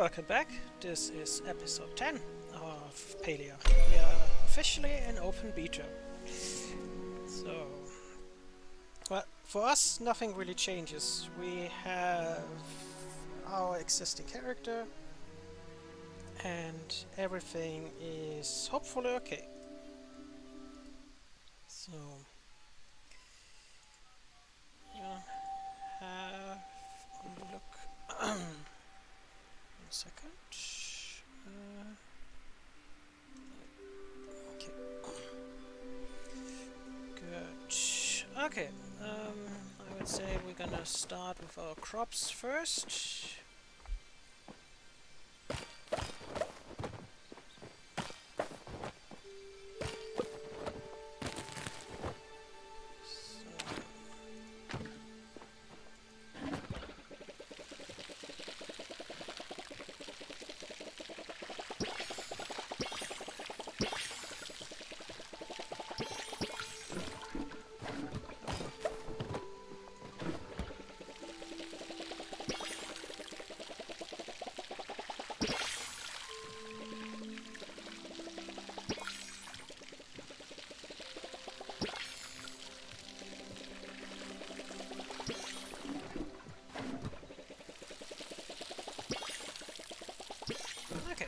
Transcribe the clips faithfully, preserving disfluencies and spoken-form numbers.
welcome back. This is episode ten of Palia. We are officially in open beta. So, well, for us, nothing really changes. We have our existing character, and everything is hopefully okay. So, yeah, have a look. One second. Uh, okay. Good. Okay. Um, I would say we're gonna start with our crops first. Okay.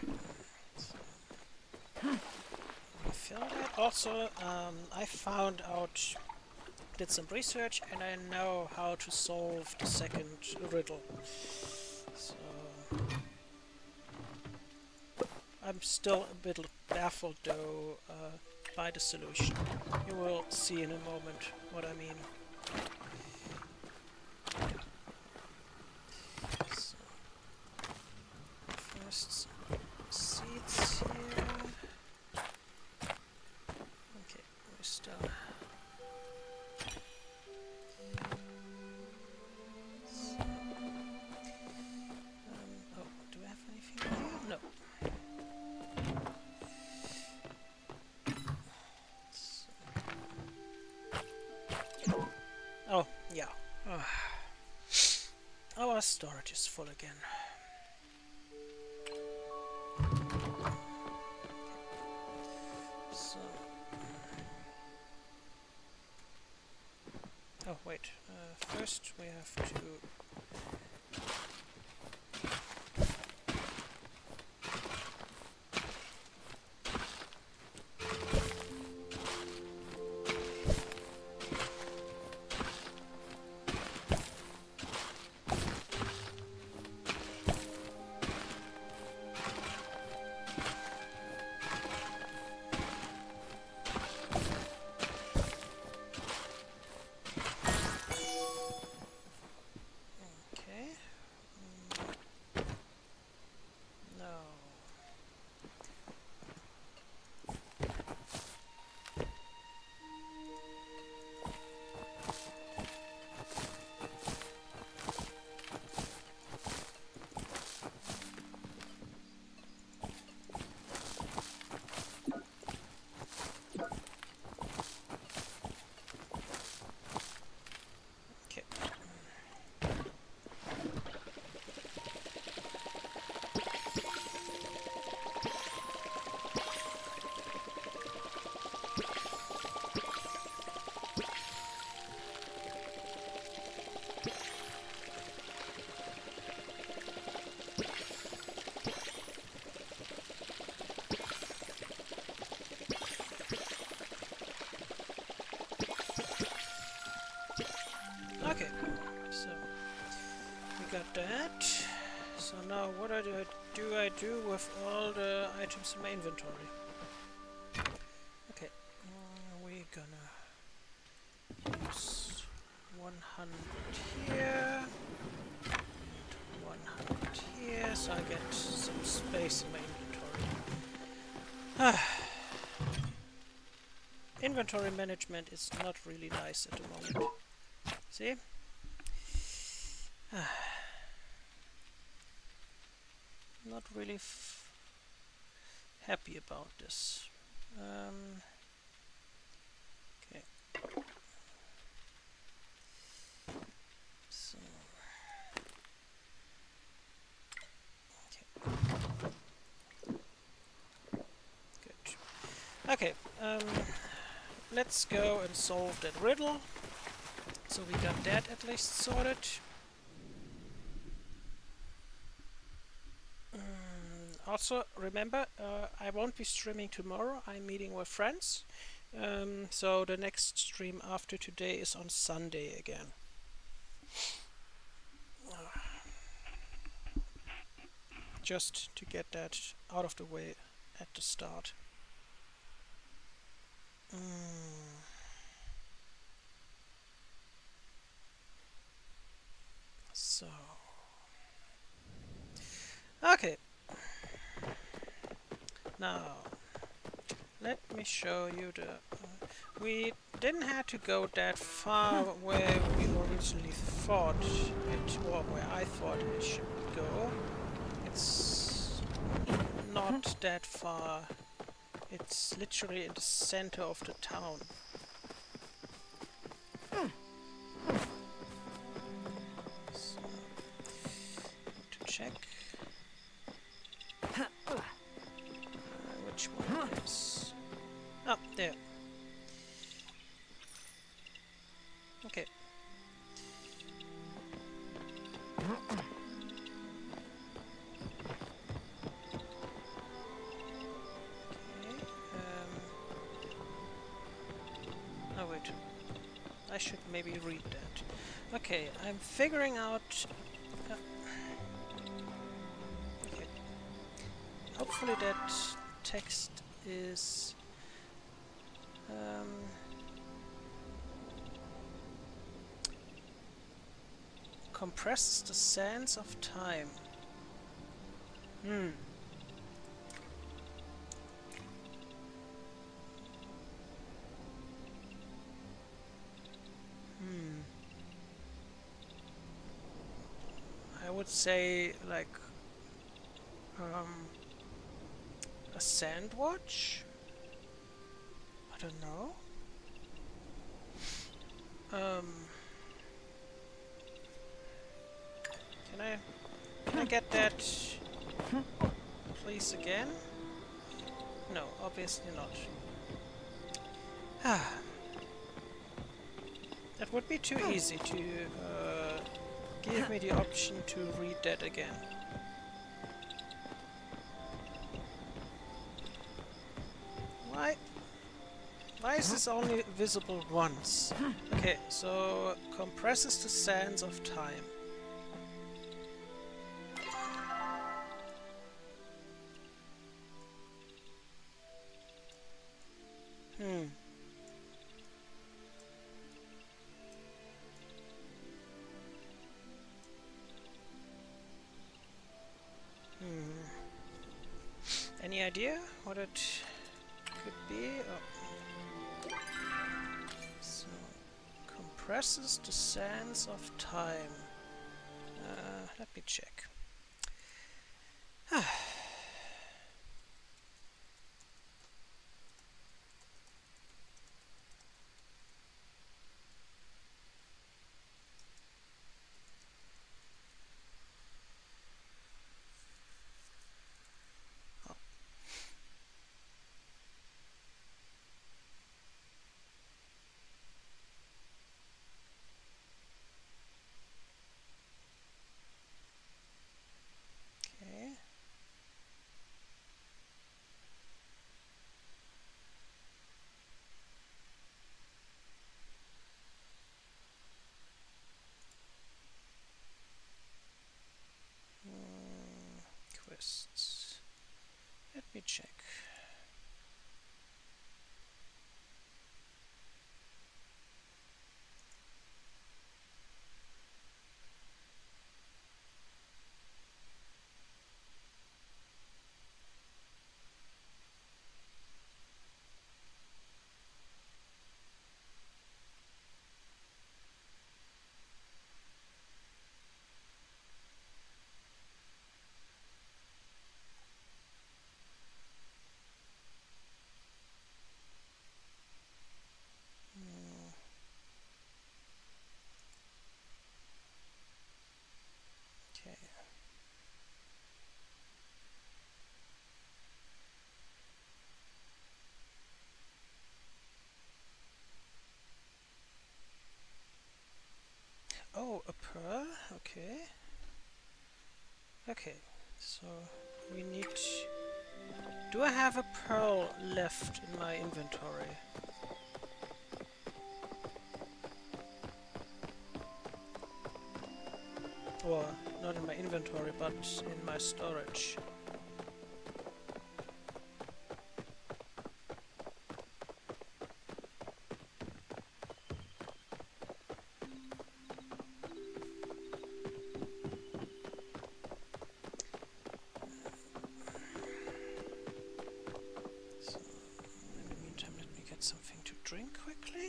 Fill that. Also, um, I found out, did some research, and I know how to solve the second riddle. So I'm still a bit baffled, though, uh, by the solution. You will see in a moment what I mean. So, first some seeds here. Okay, we're still. So, um, oh, do I have anything here? No. Oh, yeah. Uh, our storage is full again. So. Oh, wait. Uh, first, we have to. Okay, so we got that. So now what I do, do I do with all the items in my inventory? Okay, uh, we're gonna use one hundred here, and one hundred here, so I get some space in my inventory. Inventory management is not really nice at the moment. See? Not really f happy about this. Um, okay. So. Okay. Okay, um, let's go and solve that riddle. So we got that at least sorted. Mm, also, remember, uh, I won't be streaming tomorrow. I'm meeting with friends. Um, so the next stream after today is on Sunday again. Just to get that out of the way at the start. Mm. So, okay. Now, let me show you the... Uh, we didn't have to go that far where we originally thought it, or where I thought it should go. It's not that far. It's literally in the center of the town. So, to check uh, which one is... Oh, there. Okay. Oh wait, I should maybe read that. Okay, I'm figuring out... Uh, okay. Hopefully that text is... Um, compresses the sands of time. Hmm. Hmm. I would say like um, a sand watch? I don't know. Um, can I can I get that please again? No, obviously not. Ah. That would be too easy to uh, give me the option to read that again. Why? Why is this only visible once? Okay, so compresses the sands of time. Hmm. Hmm. Any idea what it could be? Oh. So, compresses the sands of time. Uh, let me check. Okay. Hmm. Quests. Let me check. Hmm. Okay. pearl. Okay. Okay, so we need... Do I have a pearl left in my inventory? Or, not in my inventory, but in my storage. Something to drink quickly.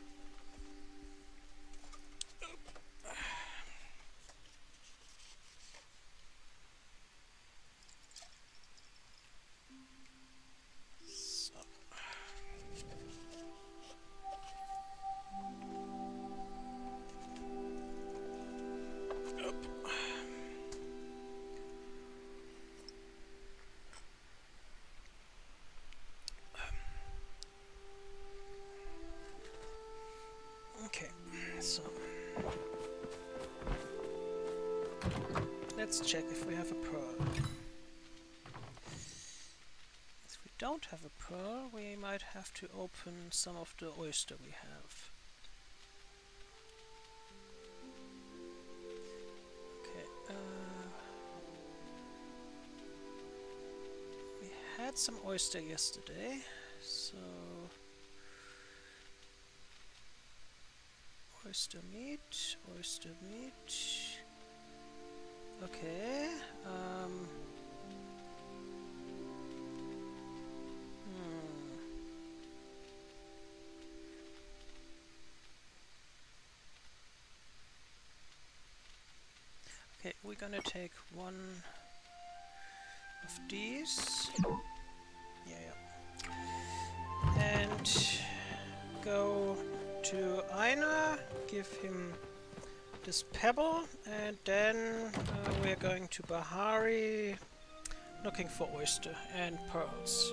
So. Up. Okay, so let's check if we have a pearl. If we don't have a pearl, we might have to open some of the oyster we have. Okay, uh, we had some oyster yesterday, so oyster meat, oyster meat. Okay. Um. Hmm. Okay, we're gonna take one of these. Yeah, yeah. And go to Einar, give him this pebble, and then uh, we're going to Bahari looking for oyster and pearls.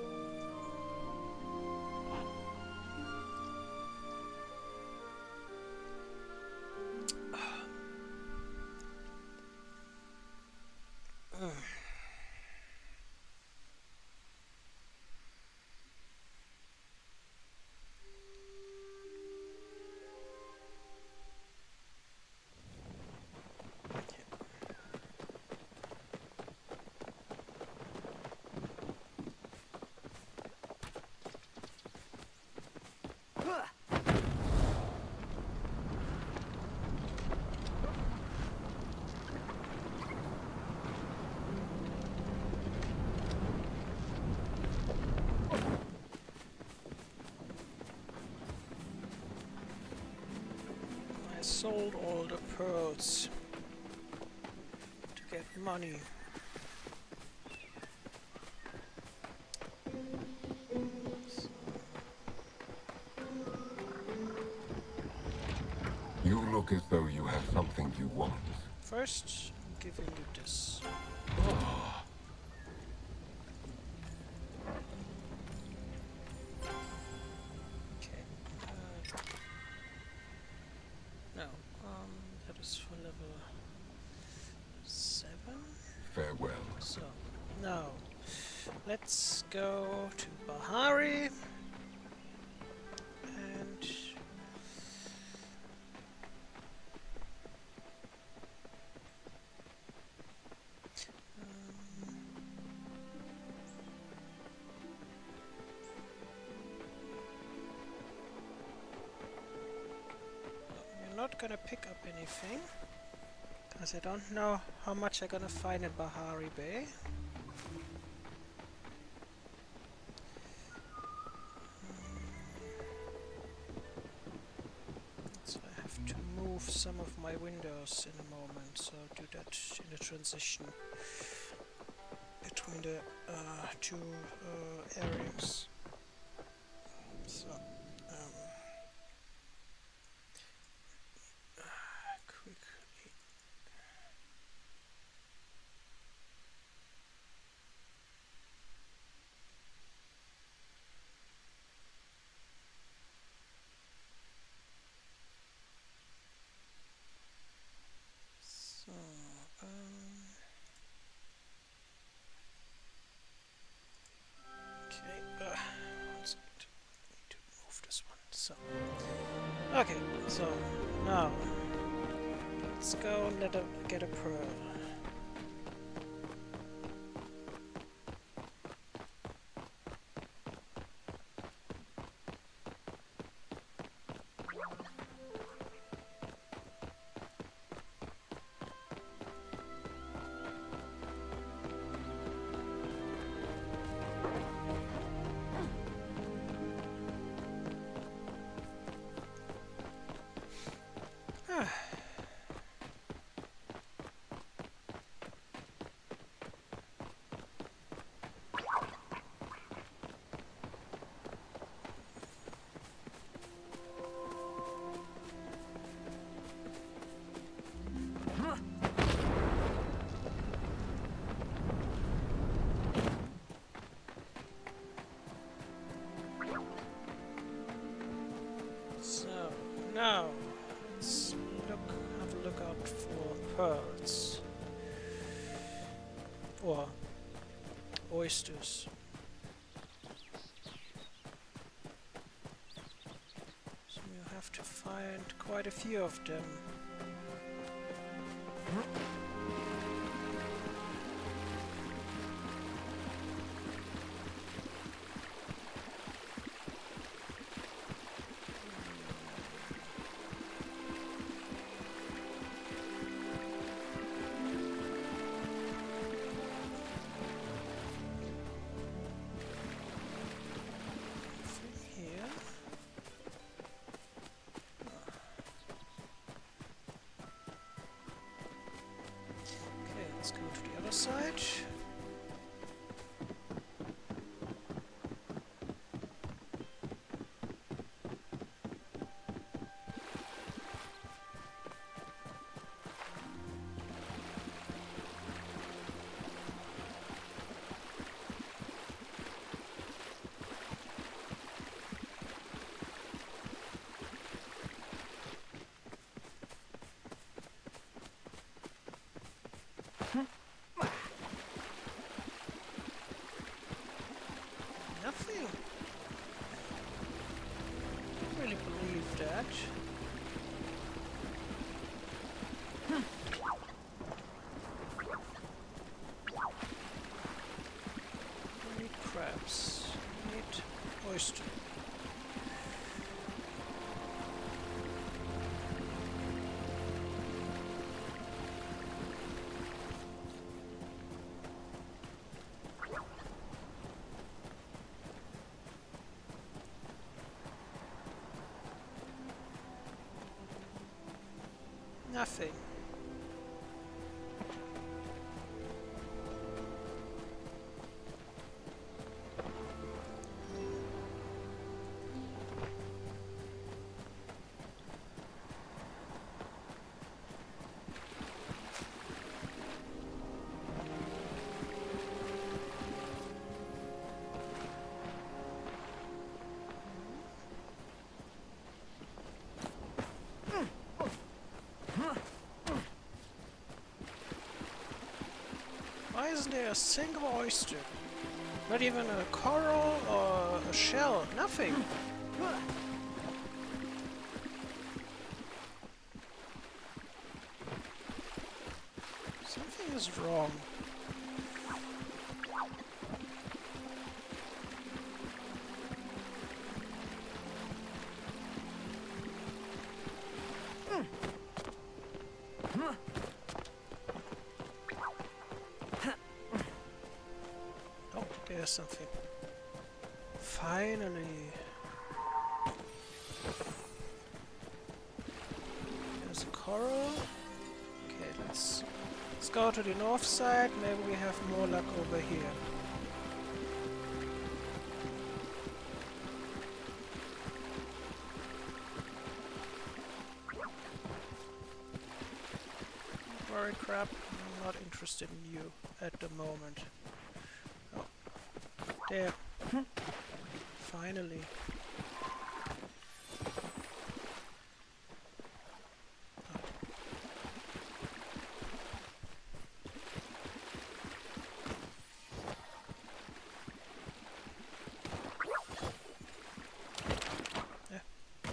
Sold all the pearls to get money. So. You look as though you have something you want. First, I'm giving you this. Farewell. So, now, let's go to Bahari, and um, we're not gonna pick up anything, because I don't know how much I'm gonna find in Bahari Bay. So I have to move some of my windows in a moment, so I'll do that in the transition between the uh, two uh, areas. So, um, uh, quickly. So, okay, so now let's go and let her get a pearl. Now, let's look, have a look out for pearls. Or oysters. So you have to find quite a few of them. Let's go to the other side. Nothing. I don't really believe that. I need crabs. I need oyster. Nothing. Why isn't there a single oyster? Not even a coral or a shell, nothing. Something is wrong. There's something. Finally. There's a coral. Okay, let's let's go to the north side. Maybe we have more luck over here. Don't worry, crap. I'm not interested in you at the moment. There. Finally. Oh. Yeah.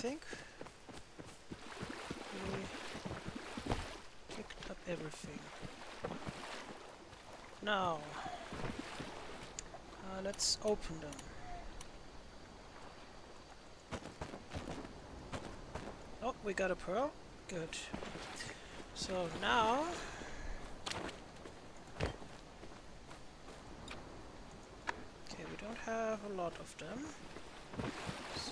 think we picked up everything. Now, uh, let's open them. Oh, we got a pearl. Good. So now, okay, we don't have a lot of them. So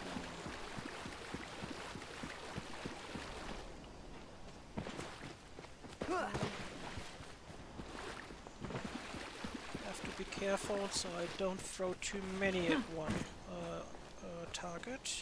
have to be careful so I don't throw too many at one uh, uh, target.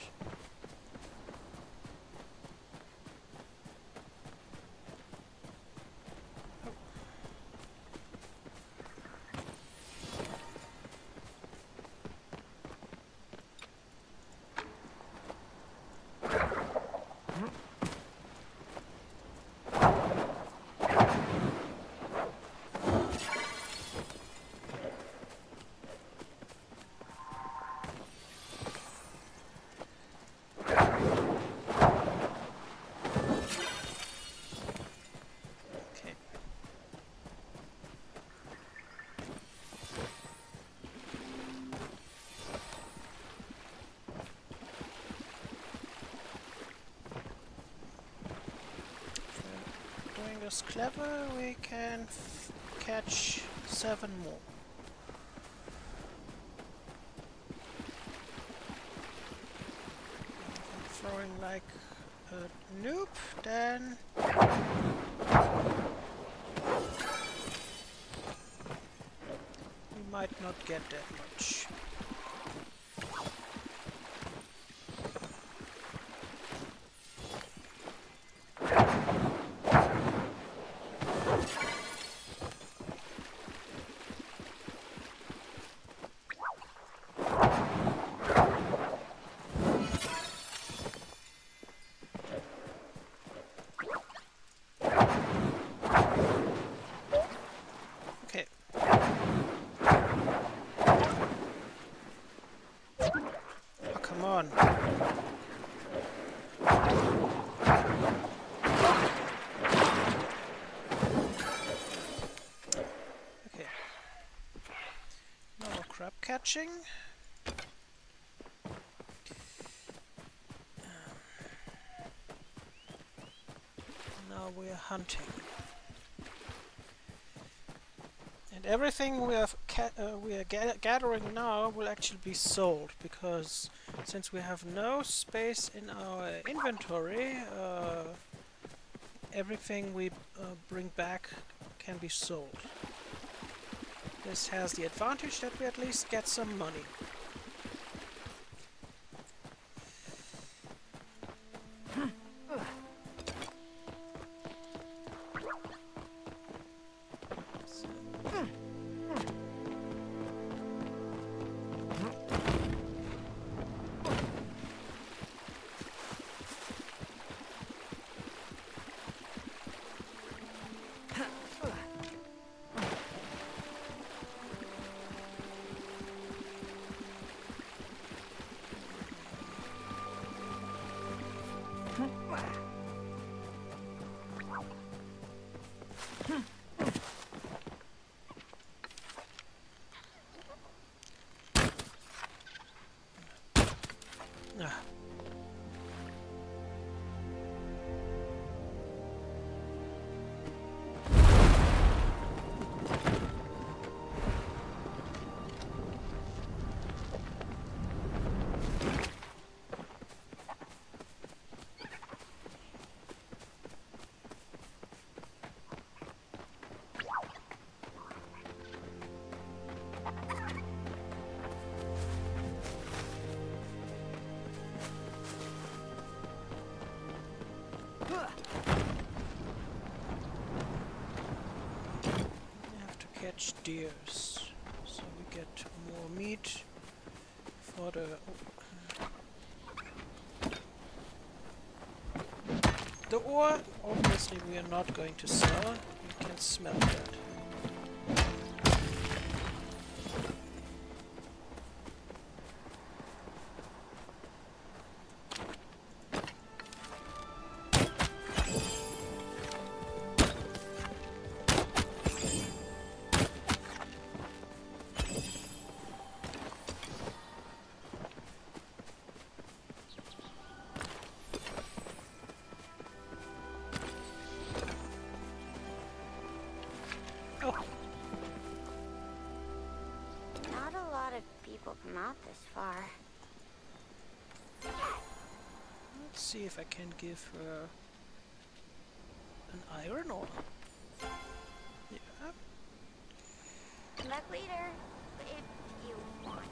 Is clever, we can f catch seven more. If I'm throwing like a noob, then we might not get that much. Catching. Now we are hunting, and everything we are ca uh, we are ga gathering now will actually be sold, because since we have no space in our inventory, uh, everything we uh, bring back can be sold. This has the advantage that we at least get some money. Catch deers, so we get more meat for the the ore. Obviously, we are not going to sell. We can smelt that. Not this far. Let's see if I can give her an iron ore. Yeah. Back later, if you want.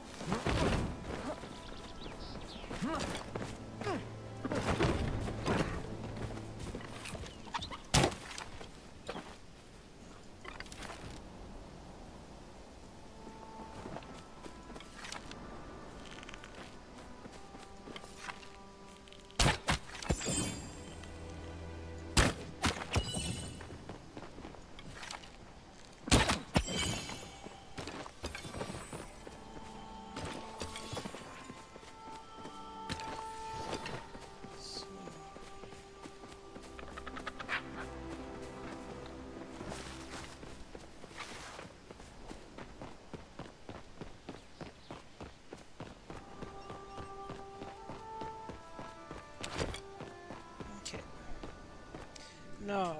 No.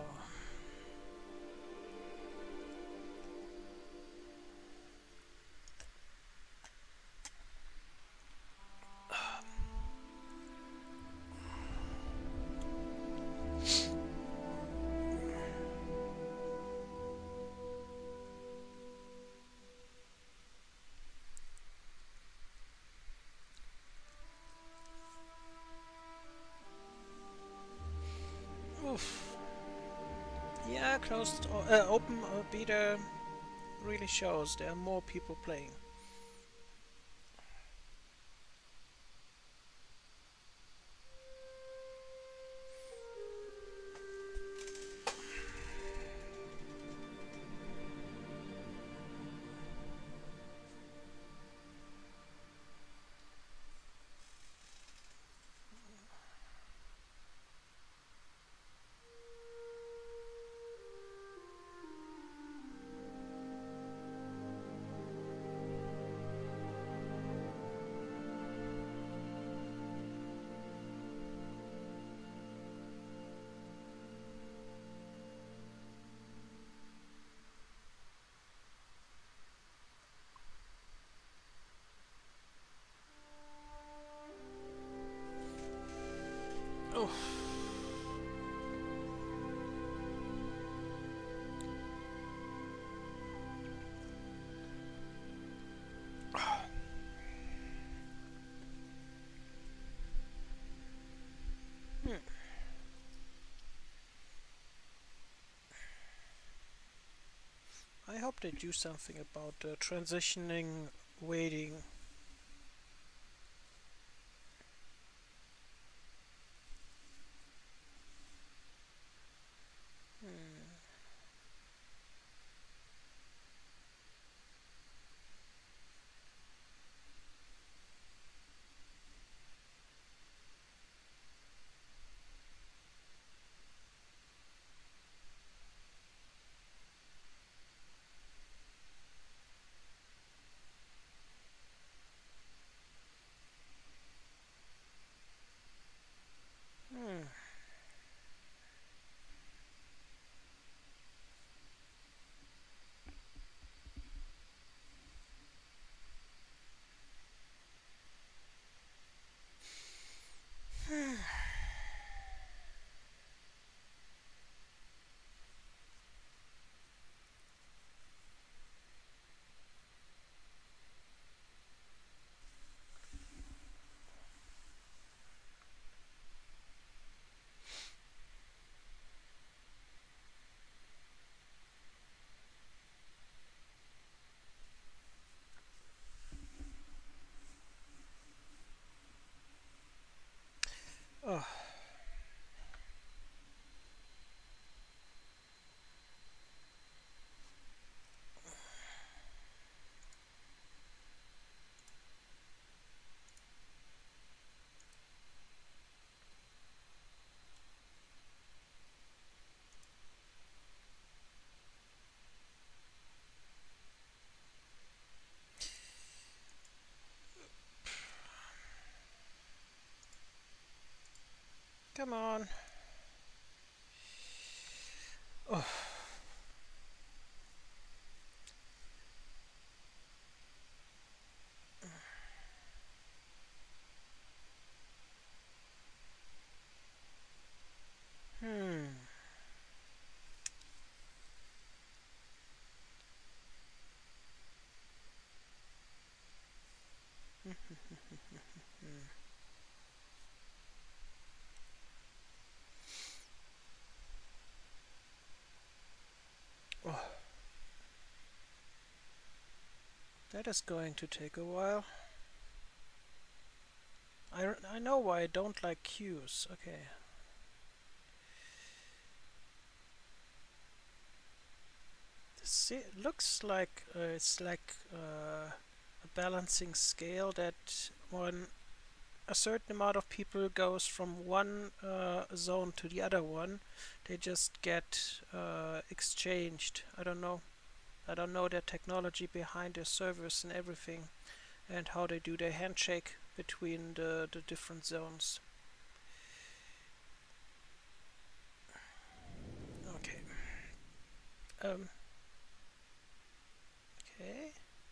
Oof. Yeah, closed or uh, open or beta really shows there are more people playing. Oh. Hmm. I hope they do something about uh, transitioning, waiting. Hmm. Hmm. Oh. Come on. Oh. That is going to take a while. I, I know why I don't like queues. Okay. This looks like uh, it's like uh, a balancing scale that when a certain amount of people goes from one uh, zone to the other one, they just get uh, exchanged. I don't know. I don't know their technology behind their servers and everything, and how they do their handshake between the, the different zones. Okay. Um. Okay.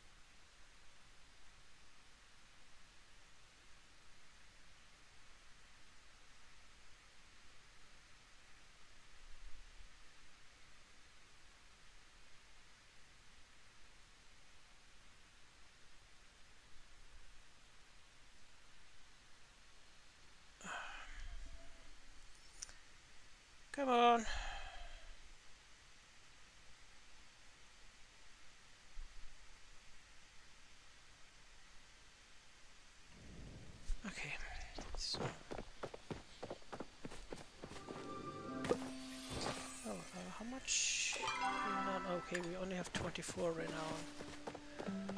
Come on. Okay. So. Oh, uh, how much? No, okay, we only have twenty-four right now.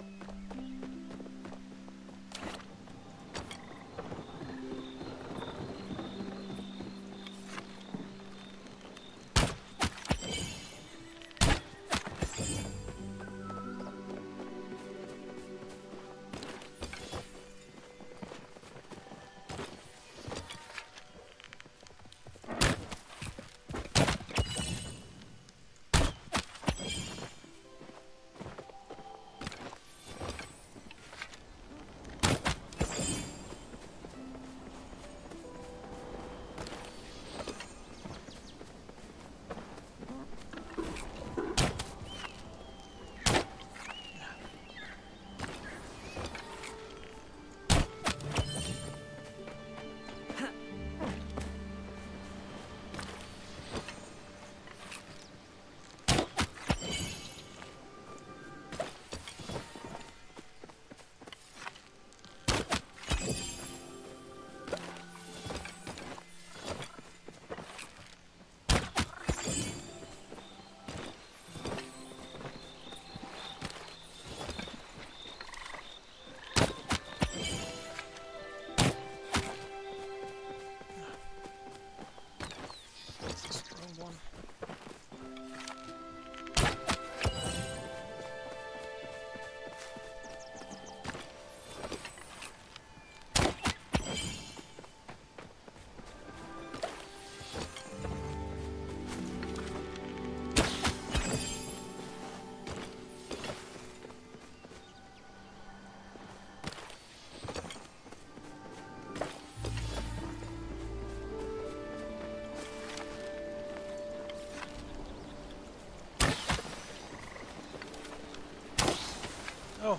Oh.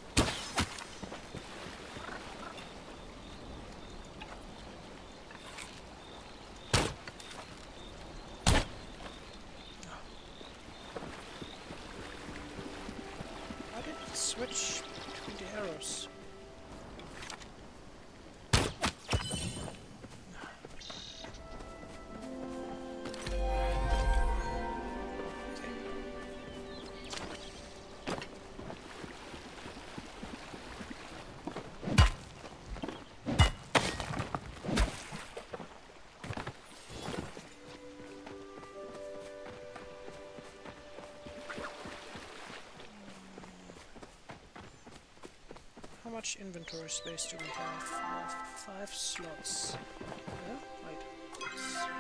How did it switch between the arrows? How much inventory space do we have? We have five slots. Yeah, wait.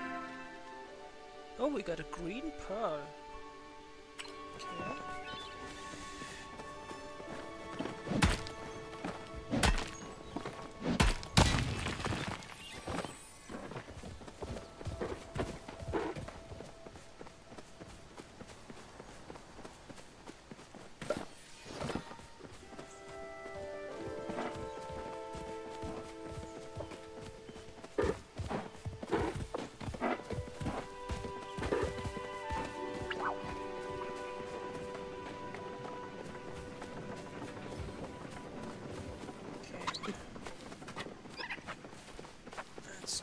Oh, we got a green pearl. Okay.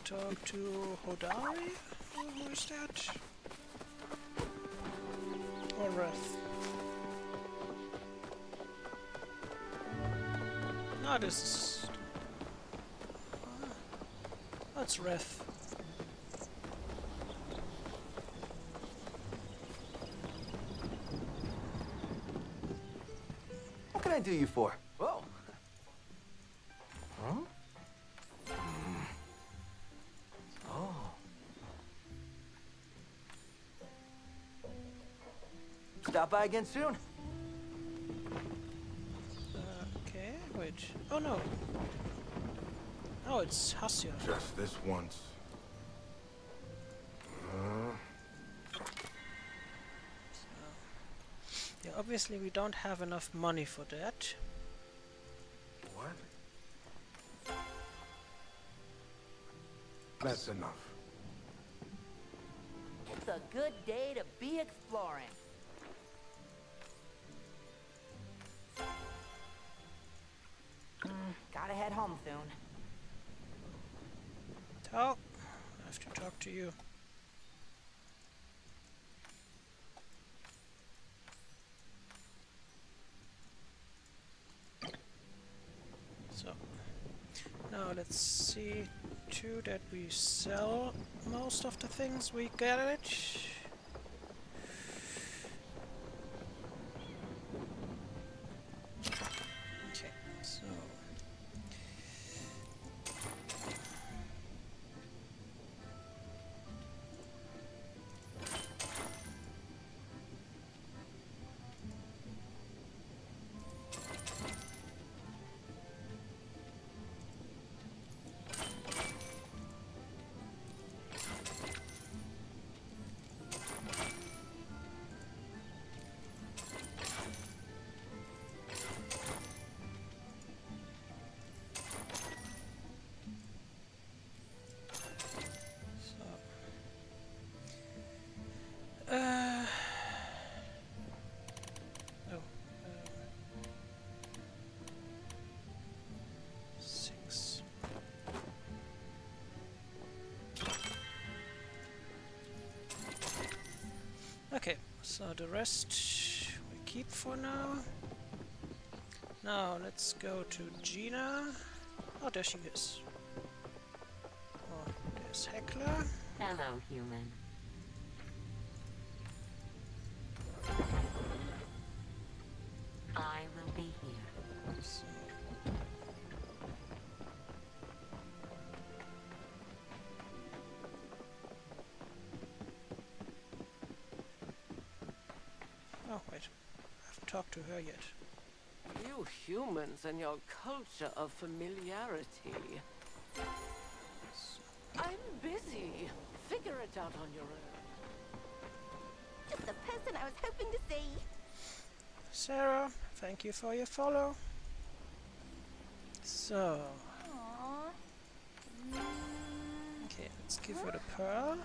talk to Hodari? Who is that? Or Wrath? No, this is... Ah, that's Wrath. What can I do you for? Whoa. Huh? Mm. Oh. Stop by again soon. Uh, okay, wait. Oh no. Oh, it's Hasya. Just this once. Uh, Yeah, obviously we don't have enough money for that. what? That's enough. It's a good day to be exploring. Mm, gotta head home soon. Talk. I have to talk to you. So, now let's see to that we sell most of the things we get. Okay, so Uh, oh, um, six. Okay, so the rest we keep for now. Now let's go to Gina. Oh, there she is. Oh, there's Heckler. Hello, human. I will be here. So, oh wait, I haven't talked to her yet. You humans and your culture of familiarity. I'm busy. Figure it out on your own. Just the person I was hoping to see. Sarah, thank you for your follow. So, Aww. okay, let's give her the pearl.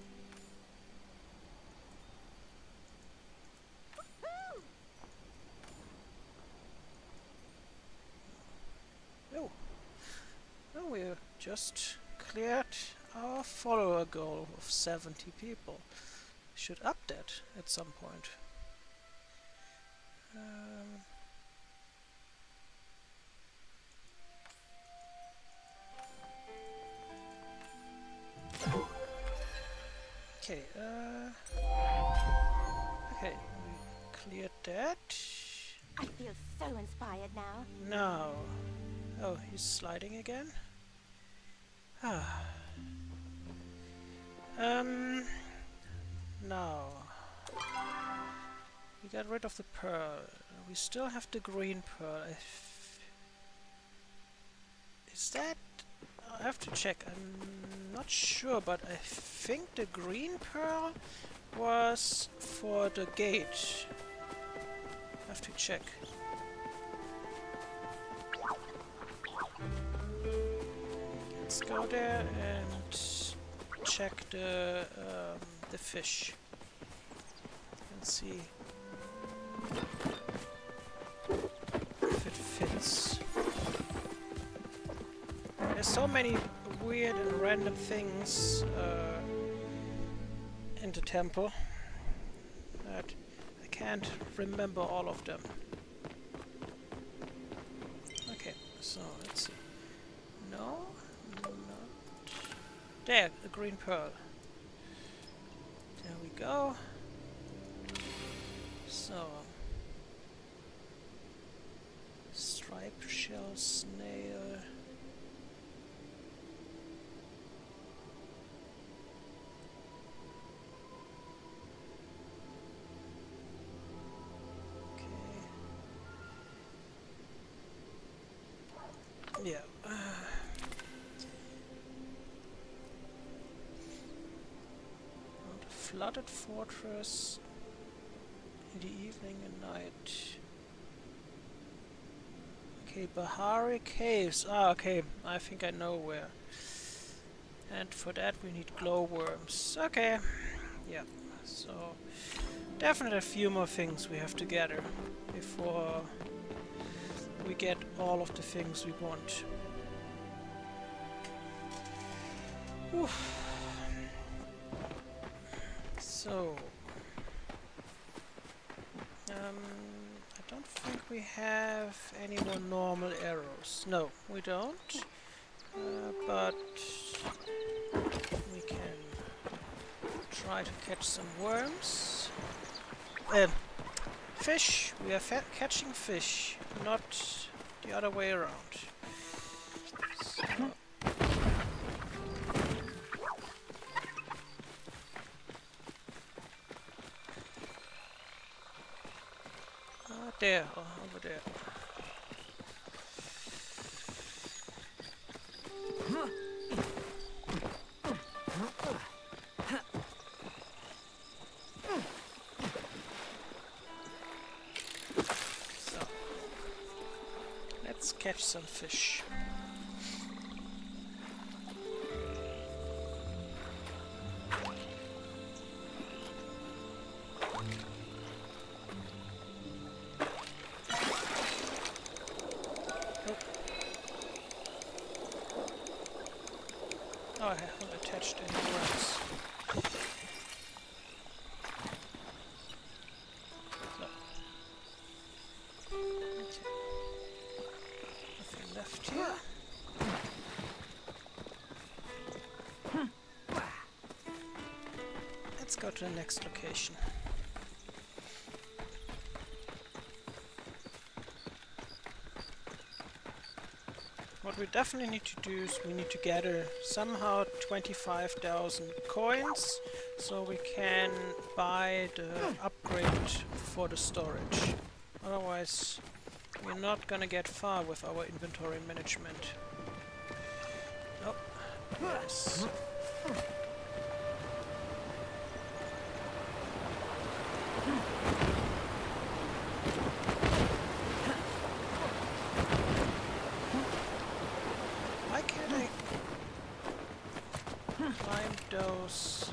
Oh, oh, we just cleared our follower goal of seventy people. Should up that at some point. Um, okay, uh, okay, we cleared that. I feel so inspired now. Now, oh, he's sliding again. Ah. Um. Now, we got rid of the pearl. We still have the green pearl. I f Is that? I have to check. I'm not sure, but I think the green pearl was for the gate. I have to check. Let's go there and check the um, the fish and see if it fits. There's so many weird and random things uh, in the temple, but I can't remember all of them. Okay, so let's see. No, not there. A green pearl. There we go. So, striped shell snail. Okay. Yeah. Uh, flooded fortress in the evening and night. Okay, Bahari Caves. Ah, okay. I think I know where. And for that we need glowworms. Okay. Yeah. So definitely a few more things we have to gather before we get all of the things we want. Oof. So, um, I don't think we have any more normal arrows. No, we don't. Uh, but we can try to catch some worms. Um, fish. We are fa catching fish, not the other way around. So, there, oh, over there. So, let's catch some fish. Oh, I haven't attached any worms. So. Okay. Nothing left here. Let's go to the next location. What we definitely need to do is we need to gather somehow twenty-five thousand coins so we can buy the upgrade for the storage. Otherwise we're not gonna get far with our inventory management. Oh, yes. Climb those.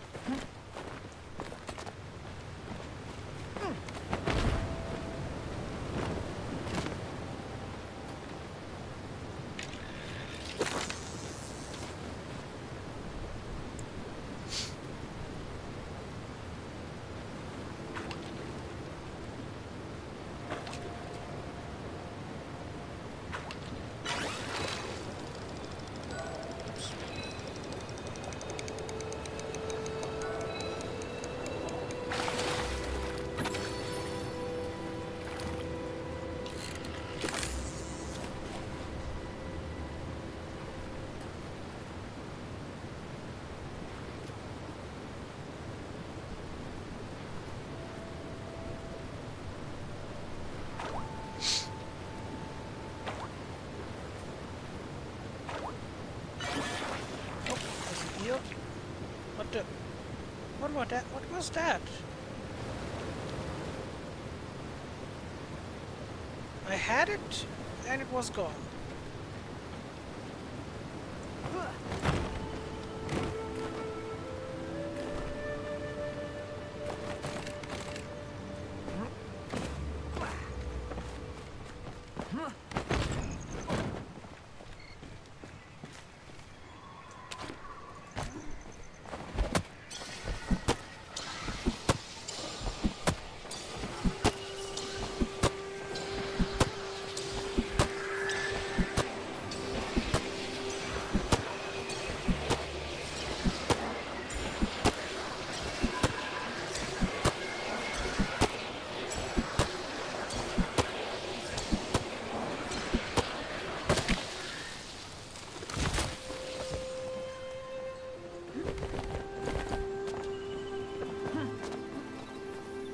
What the? What was that? What was that? I had it, and it was gone.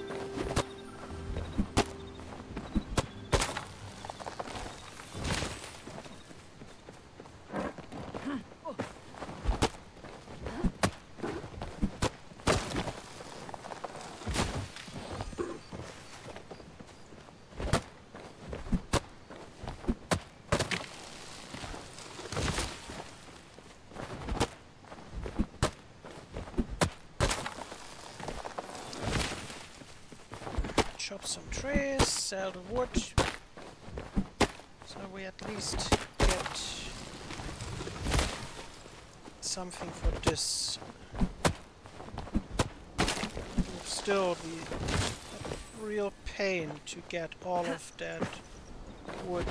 Chop some trees, sell the wood, so we at least get something for this. It will still be a real pain to get all of that wood.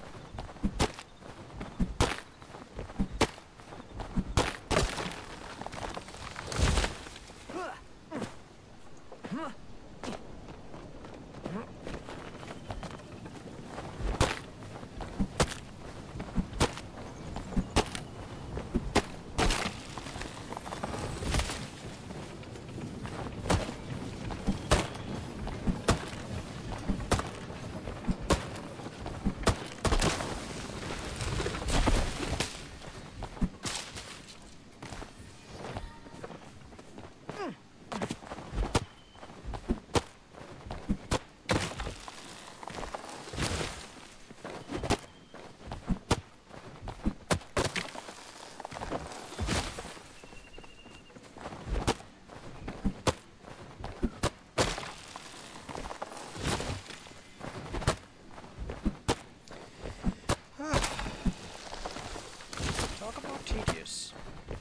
Tedious.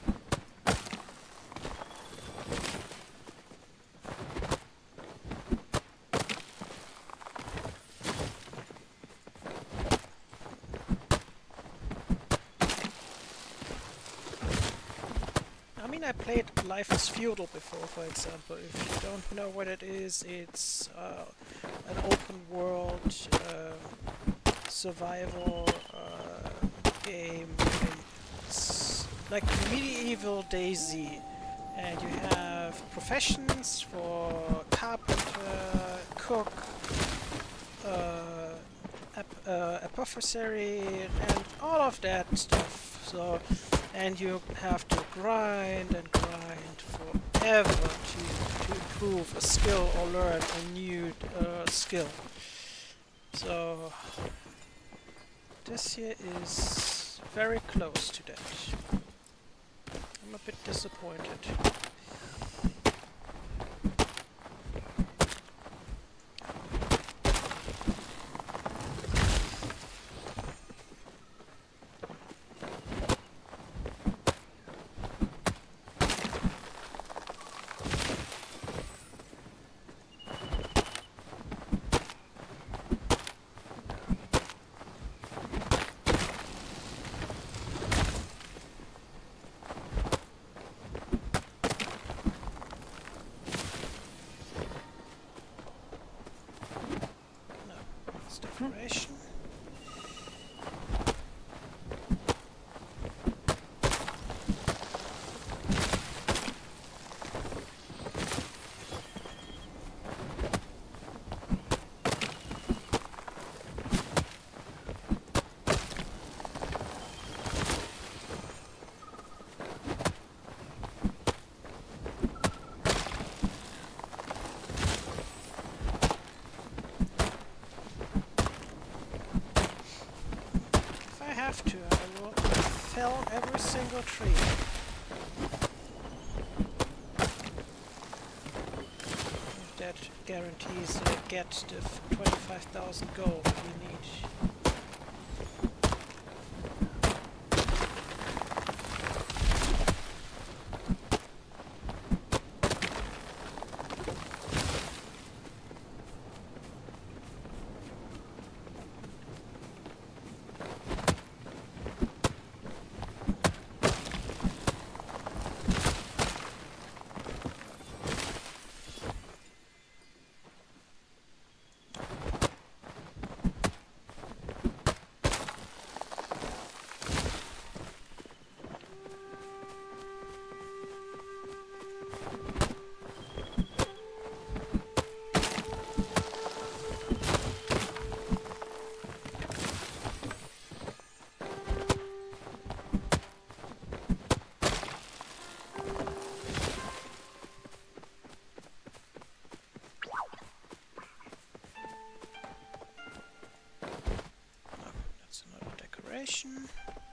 I mean, I played Life is Feudal before, for example. If you don't know what it is, it's uh, an open world uh, survival uh, game. It's like medieval DayZ, and you have professions for carpenter, cook, uh, ap uh, apothecary, and all of that stuff. So, and you have to grind and grind forever to to improve a skill or learn a new uh, skill. So this here is very close to that. I'm a bit disappointed. Decoration. Have to, I will fell every single tree. That guarantees uh, get the twenty-five thousand gold we need. ammunition.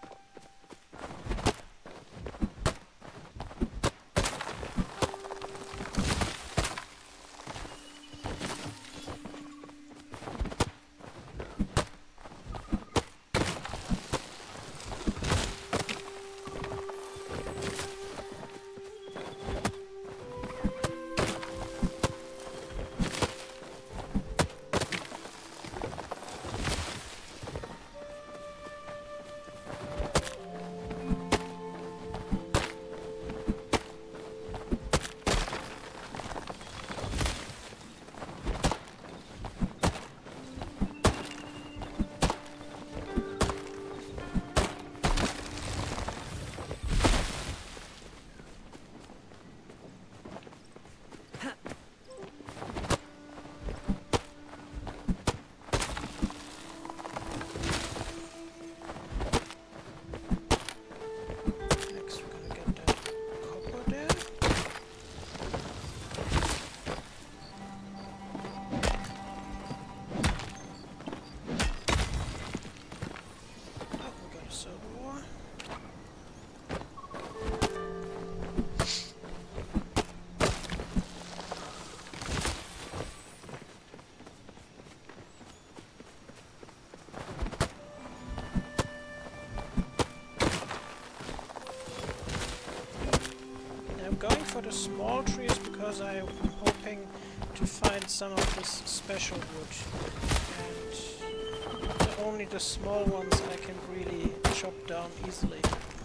Next we're gonna get that copper there. Oh, we got a silver ore. I'm going for the small trees because I'm hoping to find some of this special wood, and the, only the small ones I can really chop down easily.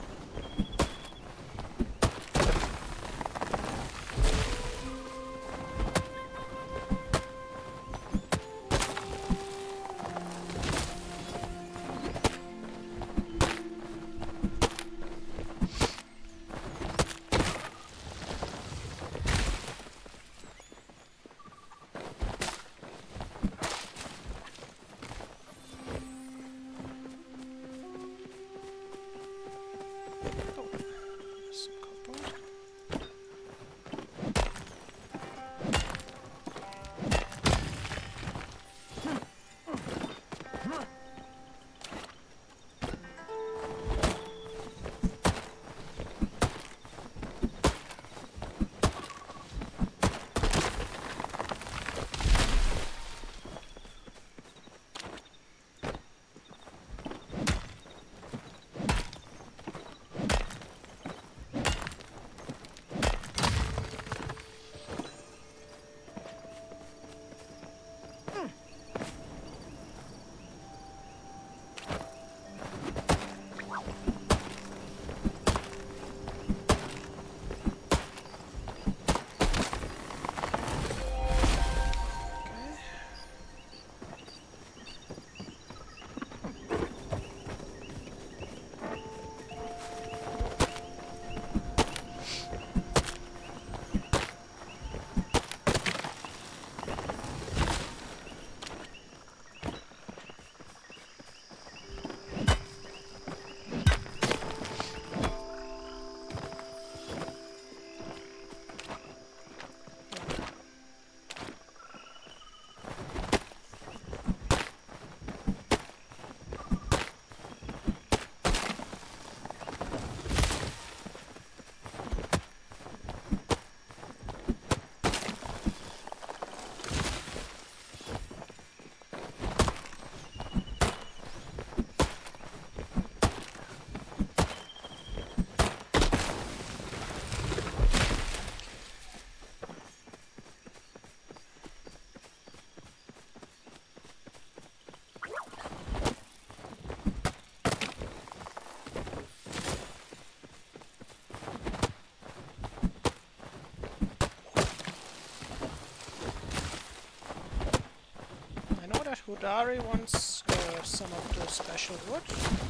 Hudari wants uh, some of the special wood,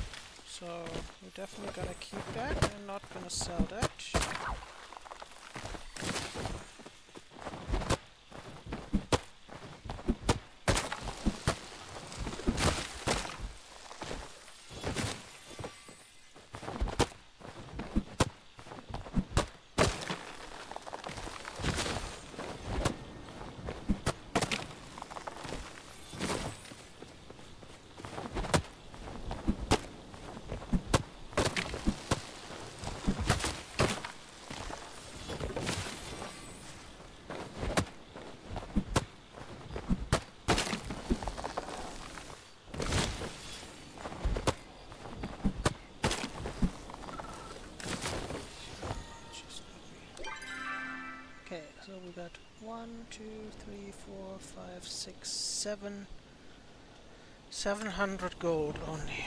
so we're definitely gonna keep that and not gonna sell that. four, five, six, seven. Seven hundred gold only.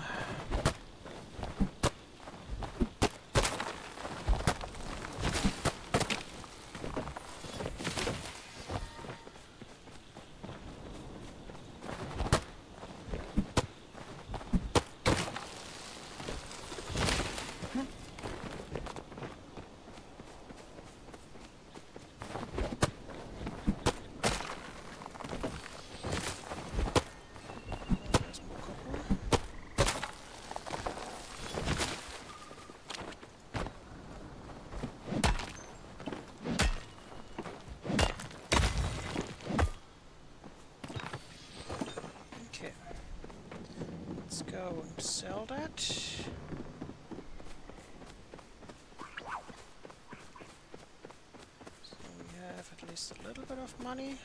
Go and sell that. So we have at least a little bit of money.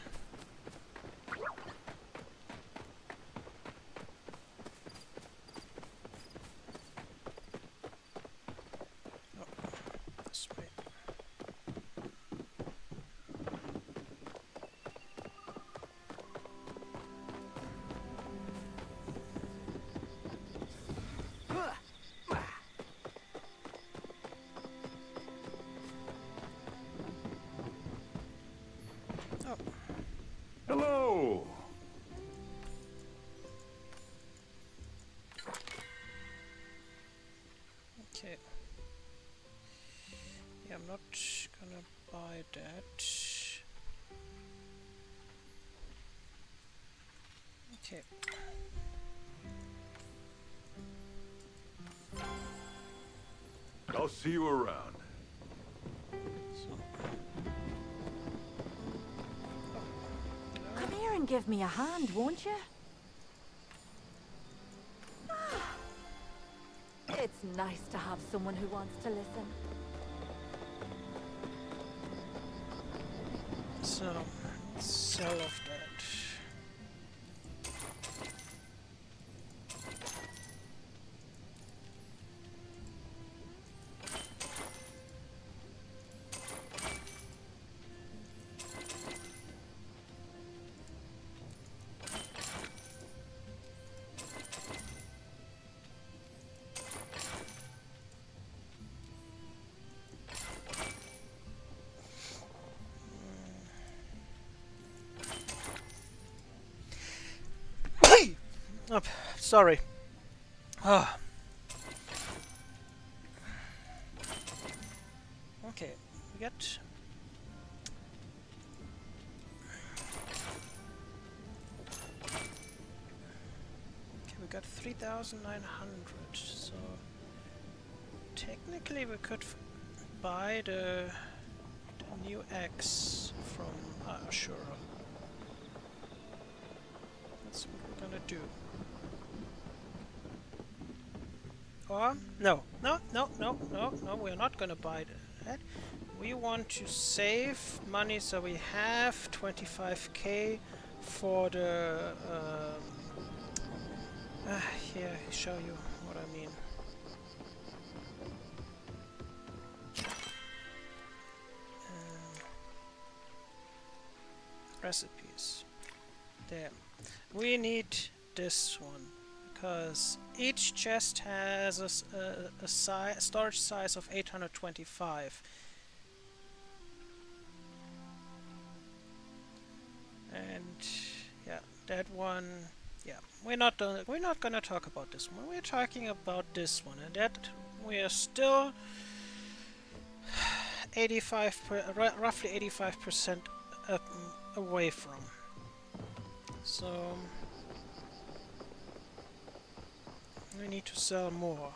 Oh, this way. Hello! Okay. Yeah, I'm not gonna buy that. Okay. I'll see you around. So. Come here and give me a hand, won't you? It's nice to have someone who wants to listen. So, let's sell off that. Oh, sorry. Ah. Okay, we got. Okay, we got three thousand nine hundred. So technically, we could f buy the, the new axe from Ashura. That's what we're gonna do. Or, no, no, no, no, no, no, we're not gonna buy that. We want to save money so we have twenty-five K for the, um, ah, here, show you what I mean. Um, recipes. There. We need this one. Because each chest has a, s a, a si storage size of eight hundred twenty-five, and yeah, that one. Yeah, we're not uh, we're not gonna talk about this one. We're talking about this one, and that we are still eighty-five, per, roughly eighty-five percent away from. So. We need to sell more.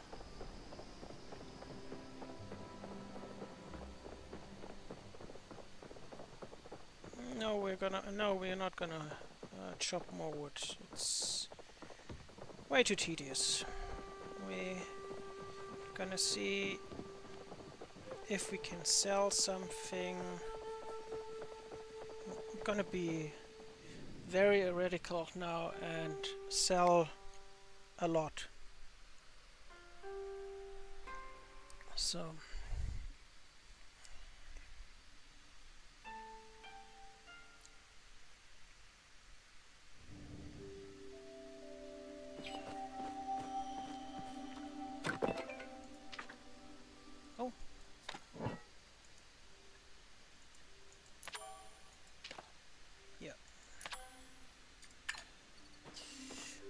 No, we're gonna. No, we're not gonna uh, chop more wood. It's way too tedious. We're gonna see if we can sell something. I'm gonna be very radical now and sell a lot. So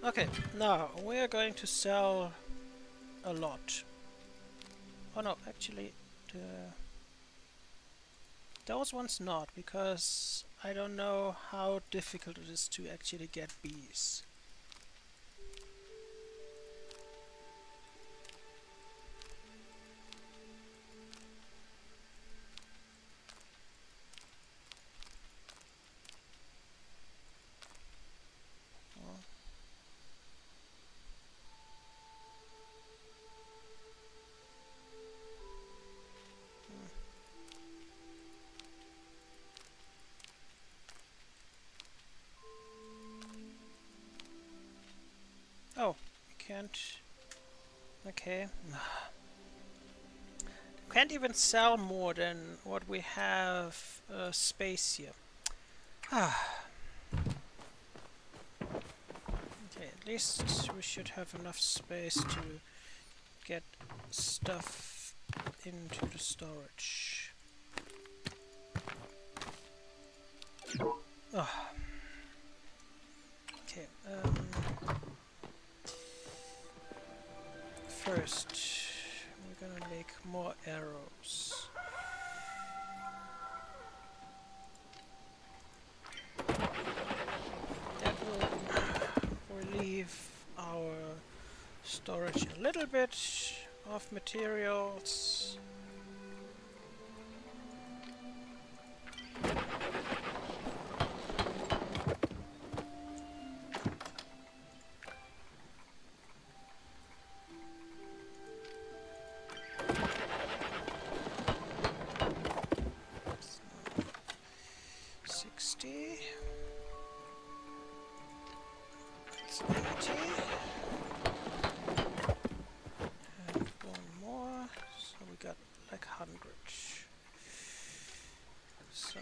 Okay, now we are going to sell a lot. Oh no, actually, the those ones not, because I don't know how difficult it is to actually get bees. Oh, we can't. Okay. Can't even sell more than what we have uh, space here. Ah. Okay, at least we should have enough space to get stuff into the storage. Oh. Okay. Um, first, we're gonna make more arrows. That will relieve our storage a little bit of materials. sixty. That's eighty. And one more. So we got like one hundred. So.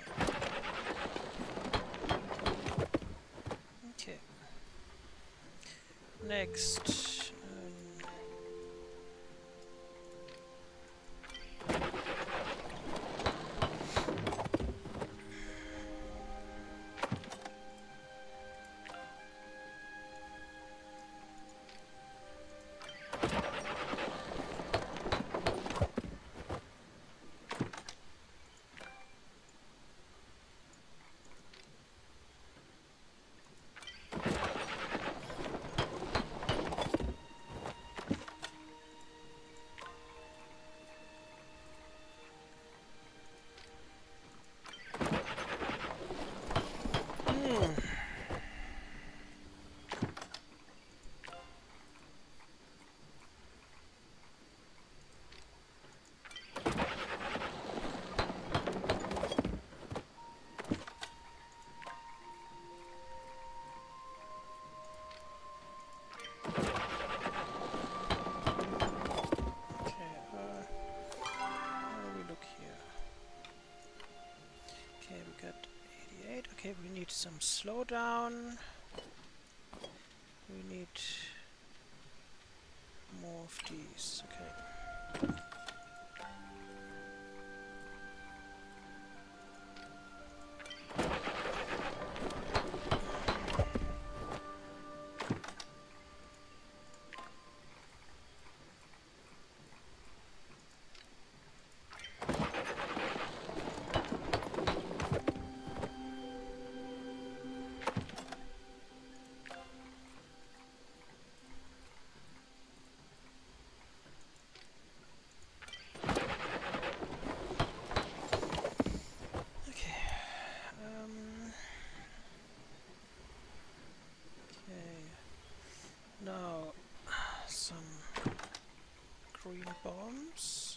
Okay. Next. Um, Okay, we need some slowdown. We need more of these. Okay. Now, some green bombs.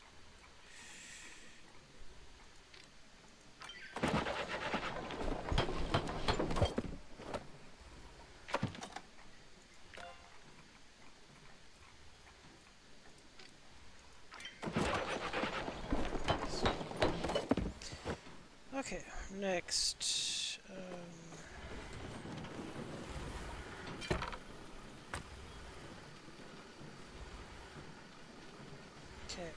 Okay, next. Um, Okay.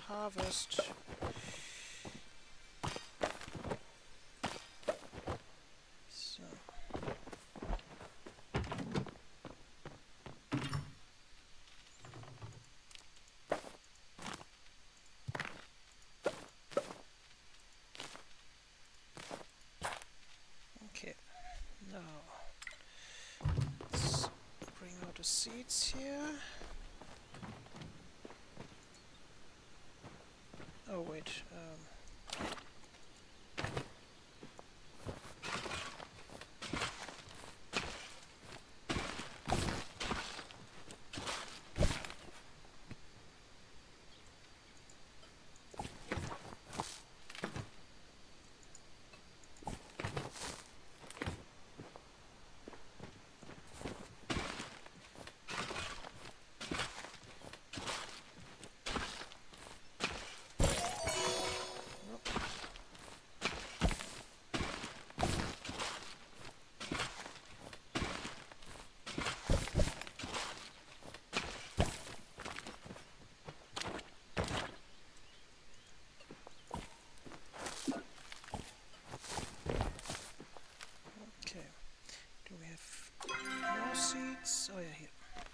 harvest. So. Okay, now let's bring out the seeds here. Oh wait, um, okay. Do we have more seeds? Oh yeah, here.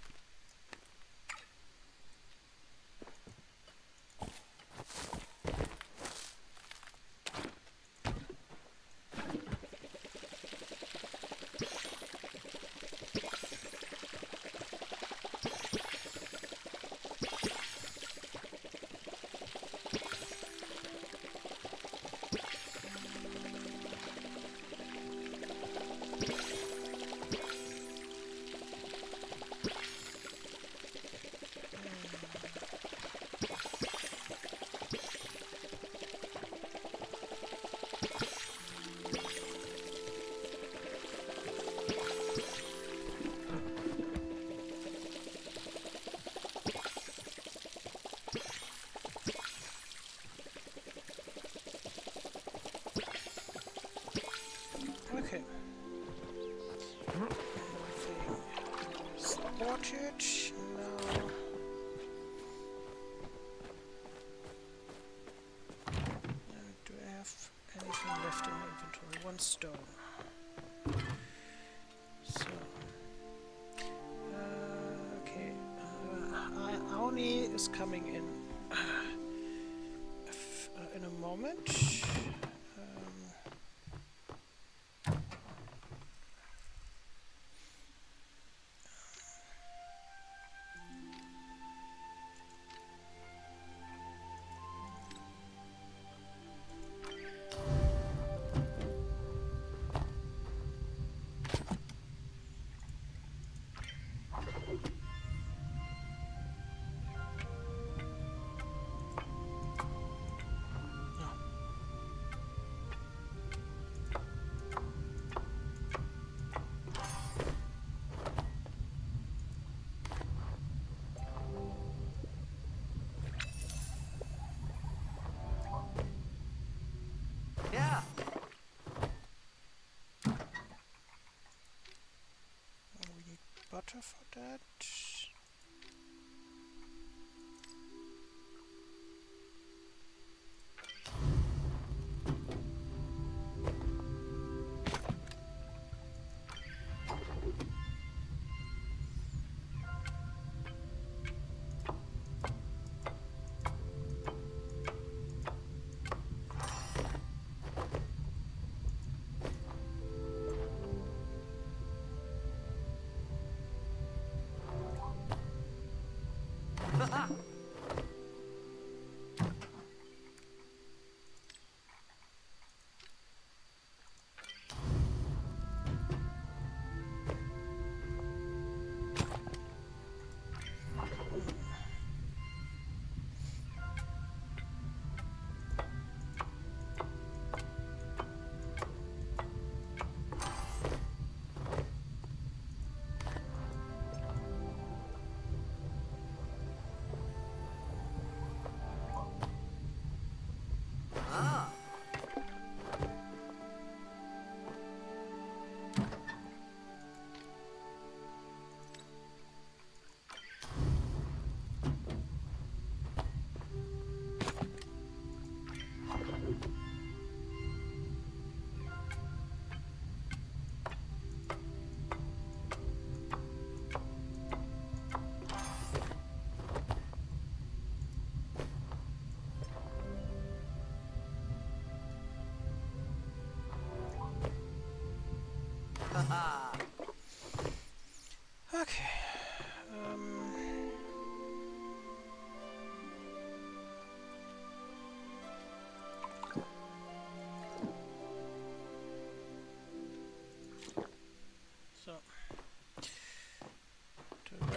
Okay. Everything supported. Now. Now, do I have anything left in my inventory? One stone. So. Uh, okay. Uh, Aoni is coming in uh, f uh, in a moment. Yeah. We need butter for that.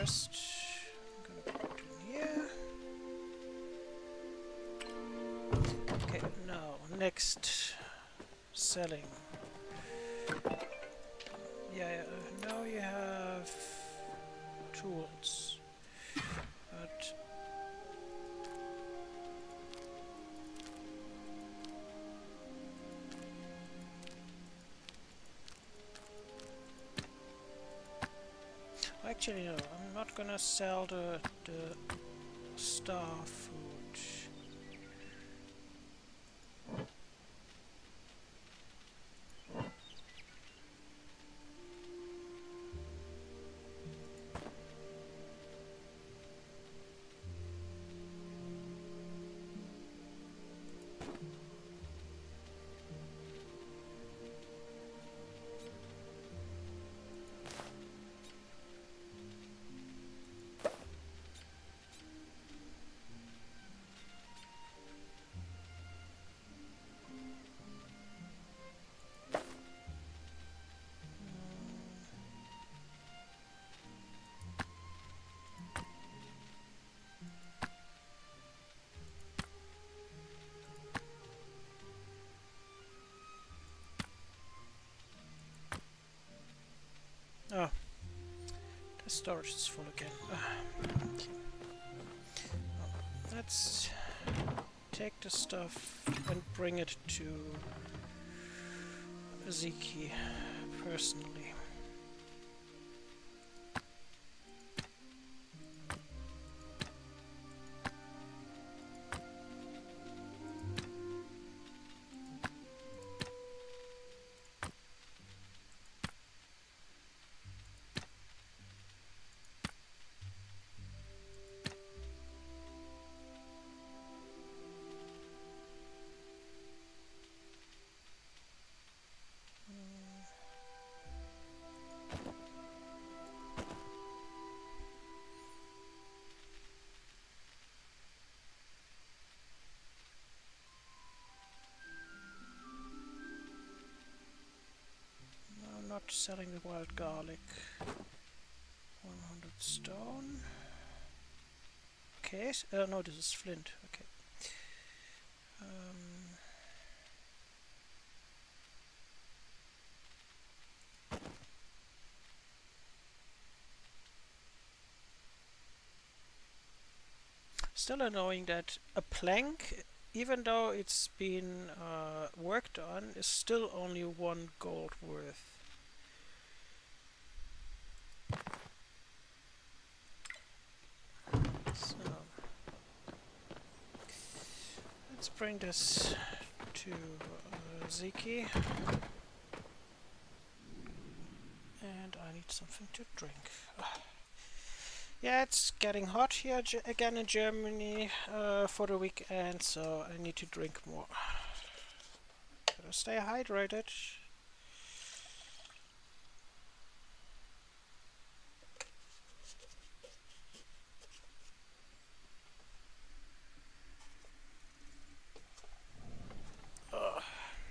first, I'm gonna put it in here. Okay, now next selling. Yeah, uh, now you have tools, but actually no, I'm not gonna sell the the star food. Oh, the storage is full again. Okay. Oh, let's take the stuff and bring it to Ziki personally. Not selling the wild garlic. one hundred stone. Okay, uh, no, this is flint. Okay. Um, still annoying that a plank, even though it's been uh, worked on, is still only one gold worth. So let's bring this to uh, Ziki, and I need something to drink. Yeah, it's getting hot here G again in Germany uh, for the weekend, so I need to drink more. Gotta stay hydrated. Ugh.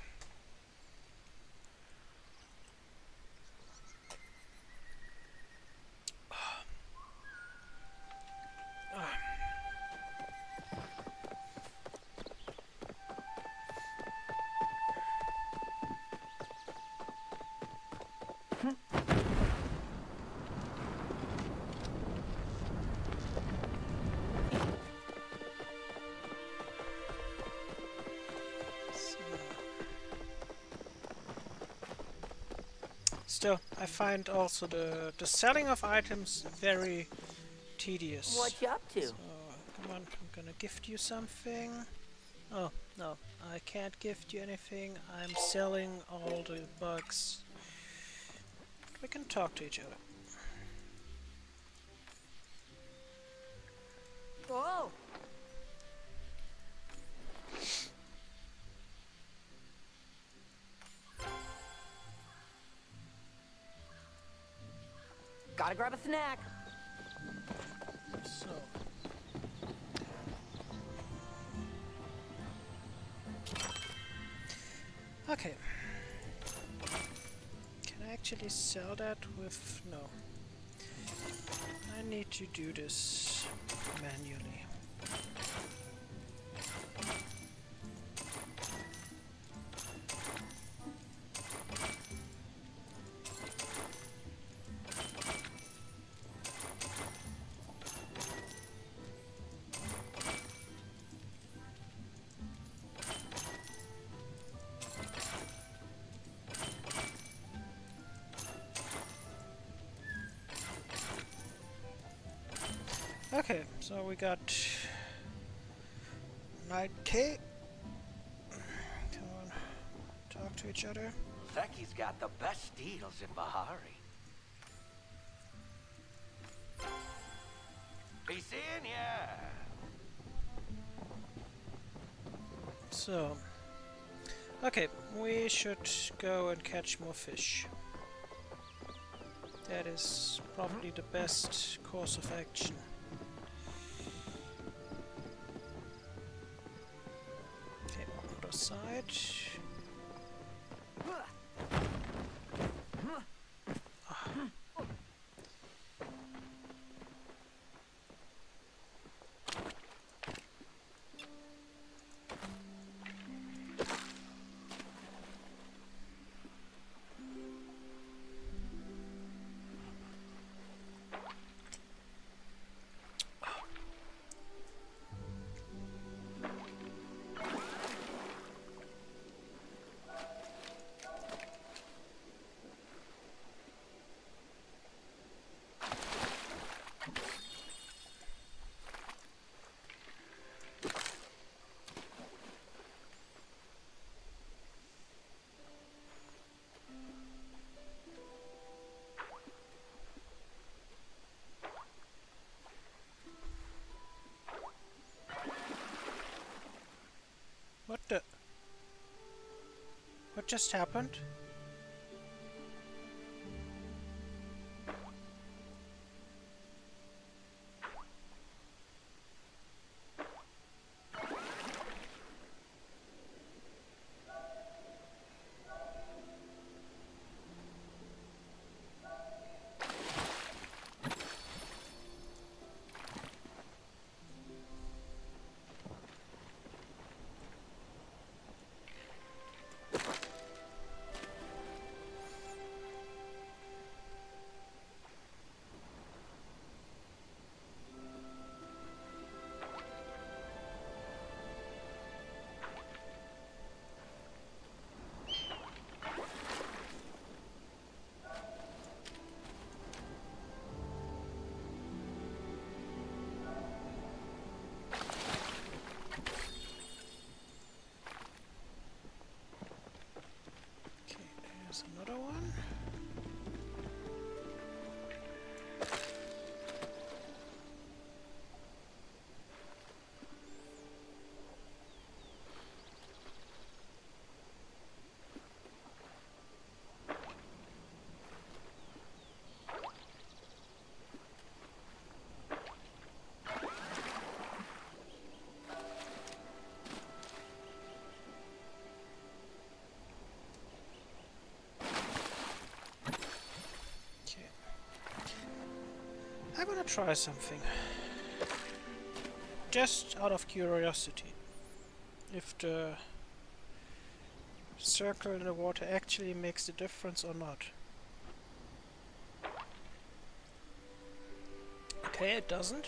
Still, I find also the the selling of items very tedious. What you up to? So, come on, I'm gonna gift you something. Oh, no, I can't gift you anything. I'm selling all the bugs. We can talk to each other. Whoa! Gotta grab a snack. So. Okay. Can I actually sell that with... no. I need to do this manually. Okay, so we got Knight K. Come on, talk to each other. Zeki's got the best deals in Bahari. Be seeing ya. So, okay, we should go and catch more fish. That is probably the best course of action. Okay, other side. What the? What just happened? There's another one. I'm gonna try something. Just out of curiosity. If the circle in the water actually makes a difference or not. Okay, it doesn't.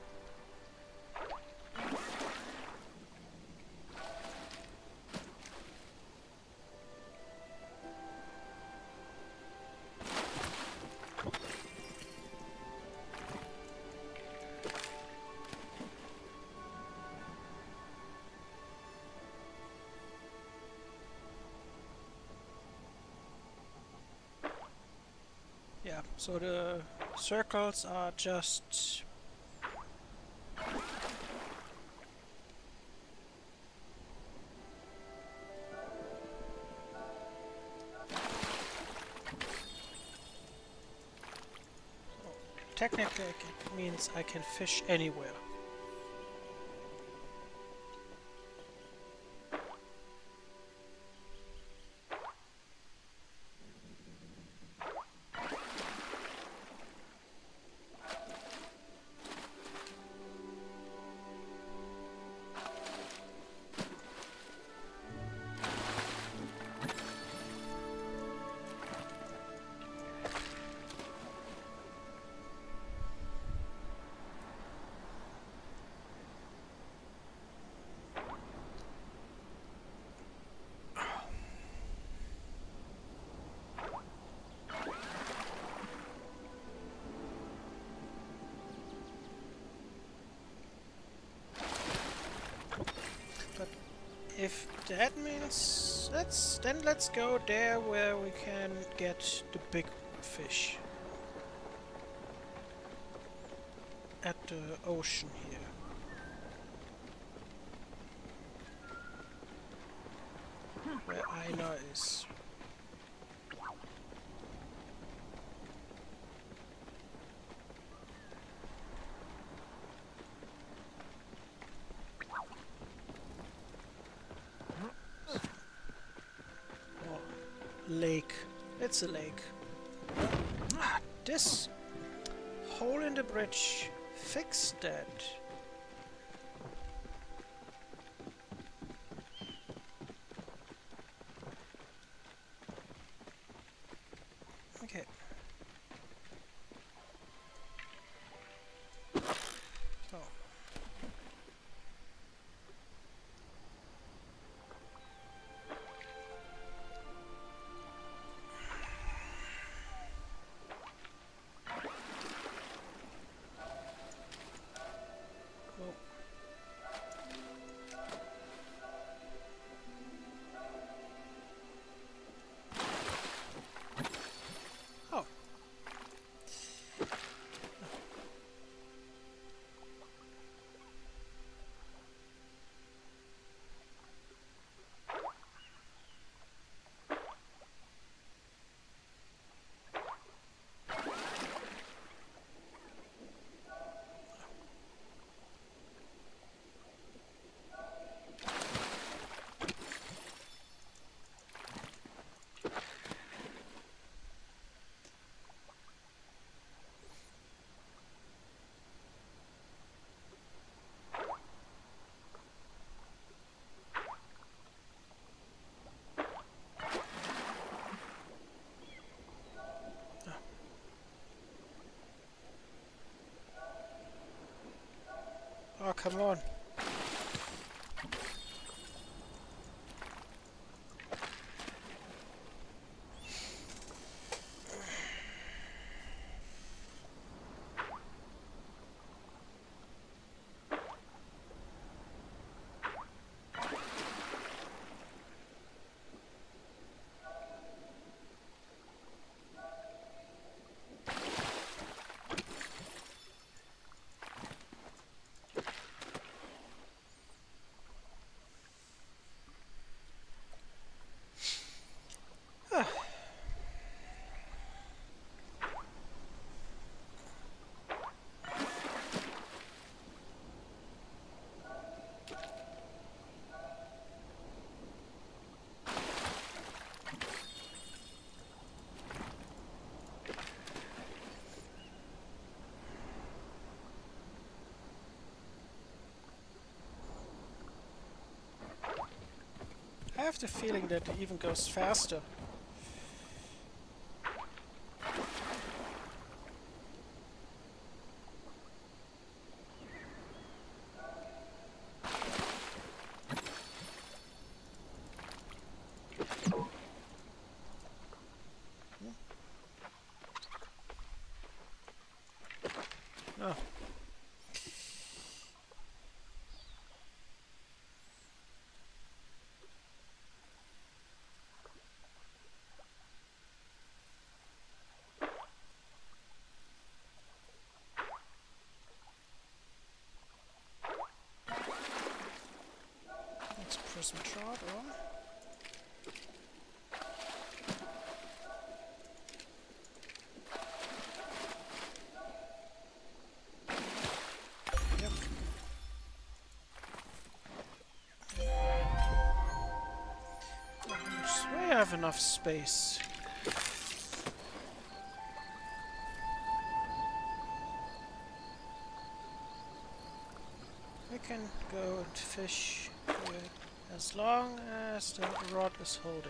Yeah, so the circles are just technically it means I can fish anywhere. that means let's then let's go there where we can get the big fish. At the ocean here. Where Aina is. Oh, lake. It's a lake. Ah, this hole in the bridge. Fix that. Okay. So. Well. Oh. Oh, come on. I have the feeling that it even goes faster. Oh. Let's prism shot on. Yep. We have enough space. We can go and fish here as long as the rod is holding.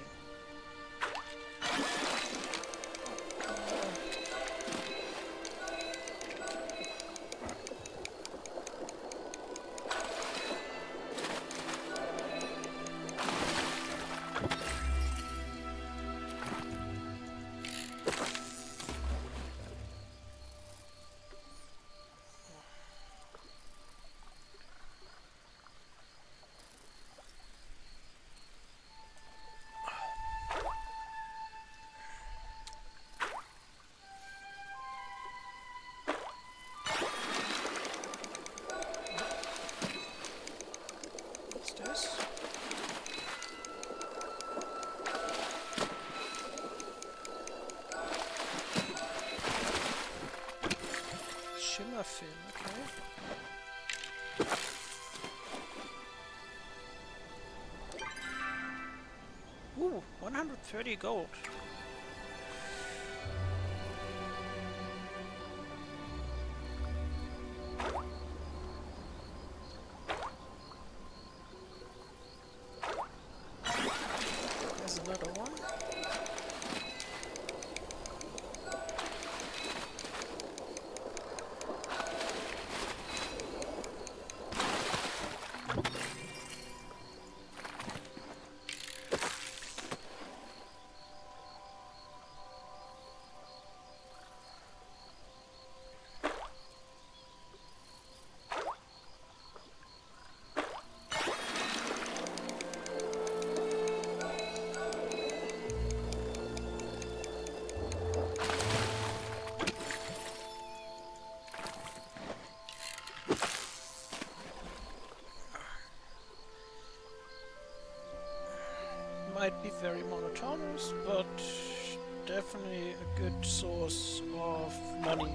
fill, okay. Ooh, one hundred thirty gold. There's another one. Might be very monotonous, but definitely a good source of money.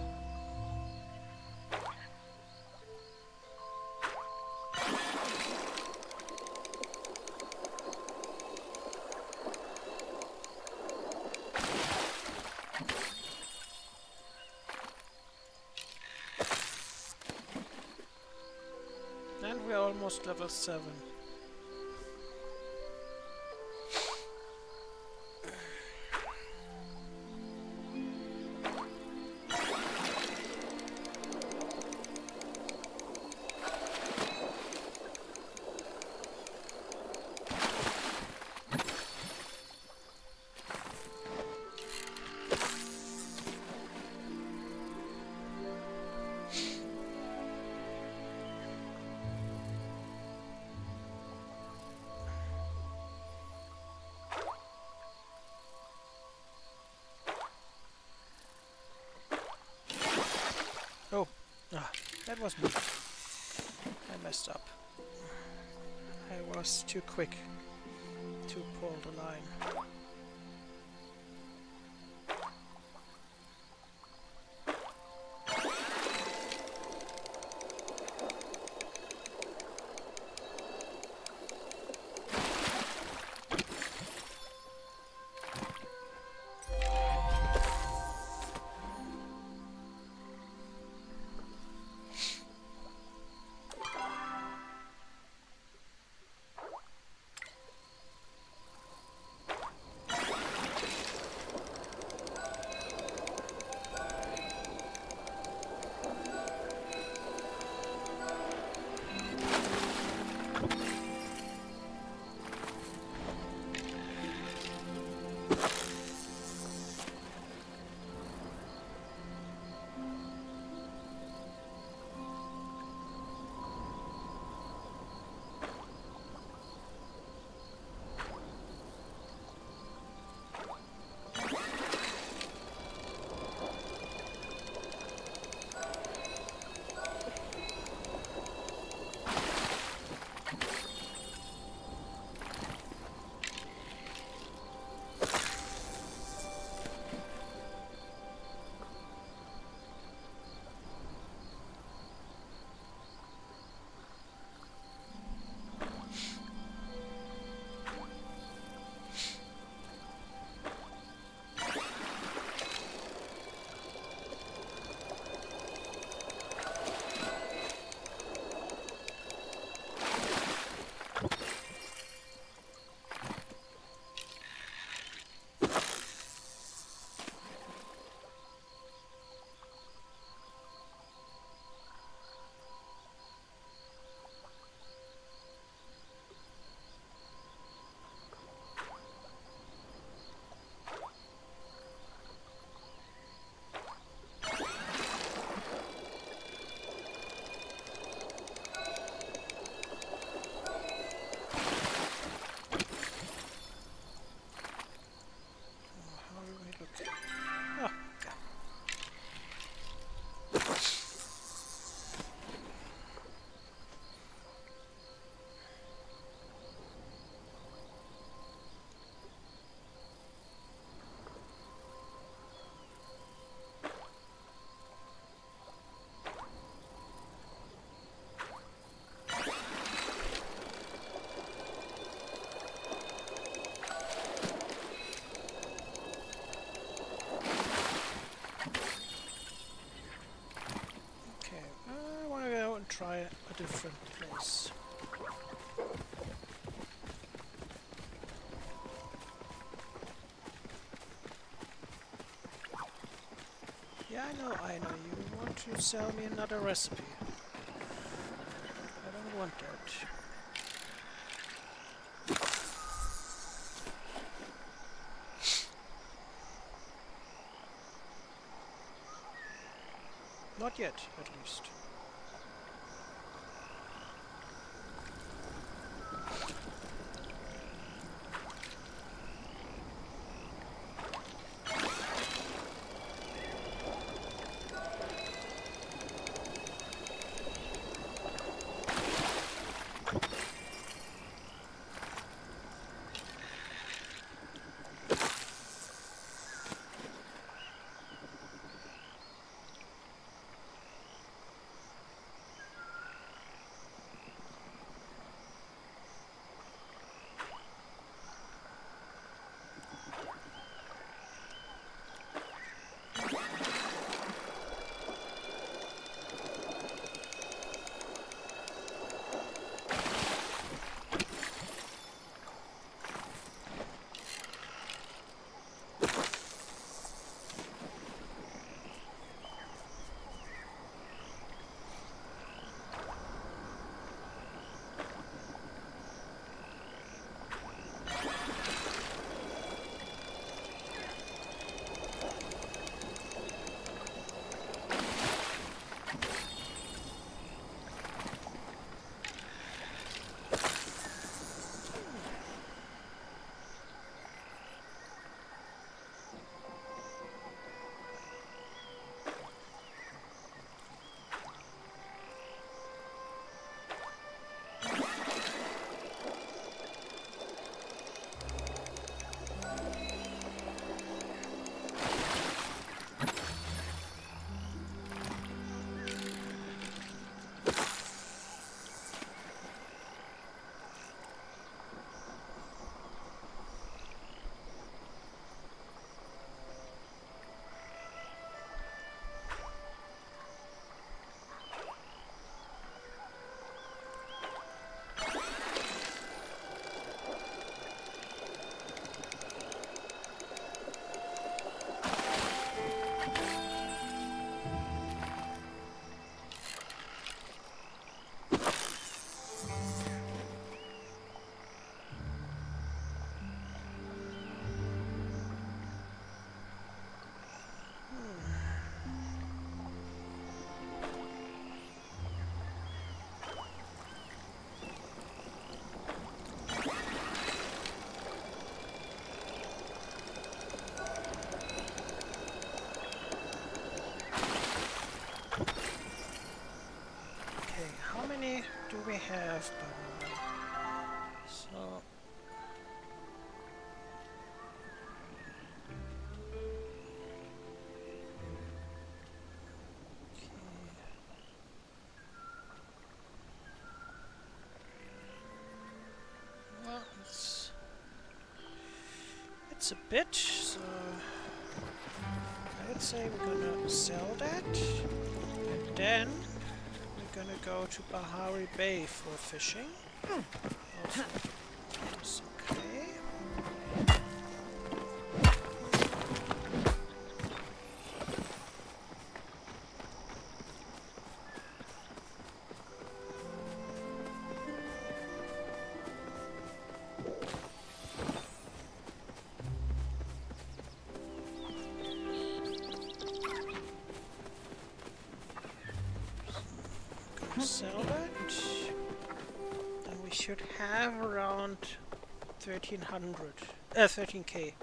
And we're almost level seven. Oh, ah, that was me. I messed up. I was too quick to pull the line. different place. Yeah, I know, I know. You want to sell me another recipe. I don't want that. Not yet, at least. Do we have by now? So okay. Well, it's it's a bit. So I'd say we're gonna sell that, and then we're gonna go to Bahari Bay for fishing. Also, that's okay. Sell that, and we should have around thirteen hundred, uh, thirteen K.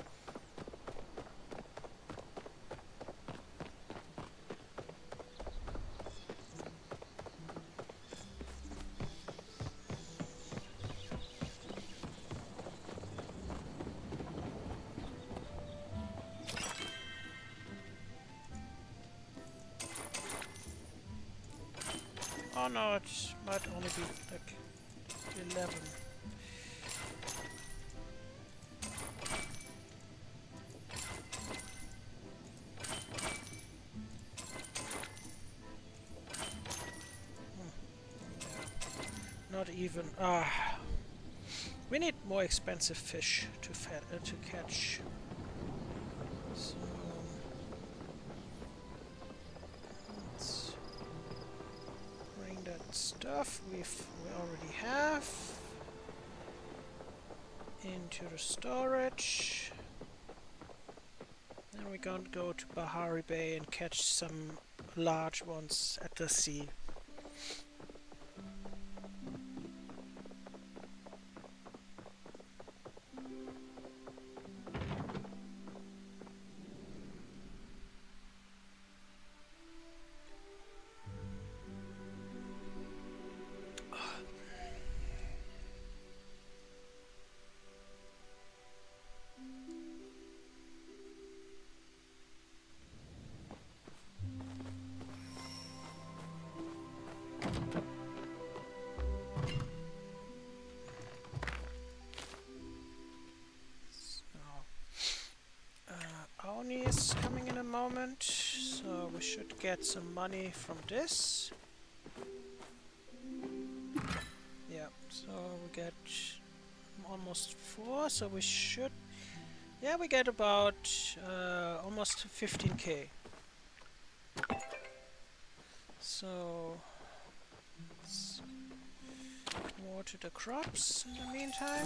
Oh no, it might only be like eleven. Hmm. Yeah. even. Ah, we need more expensive fish to fed, uh, to catch. So let's bring that stuff we've we already have into the storage. Then we're going to go to Bahari Bay and catch some large ones at the sea. Is coming in a moment, so we should get some money from this. Yeah, so we get almost four, so we should, yeah, we get about uh, almost fifteen K. So let's water the crops in the meantime.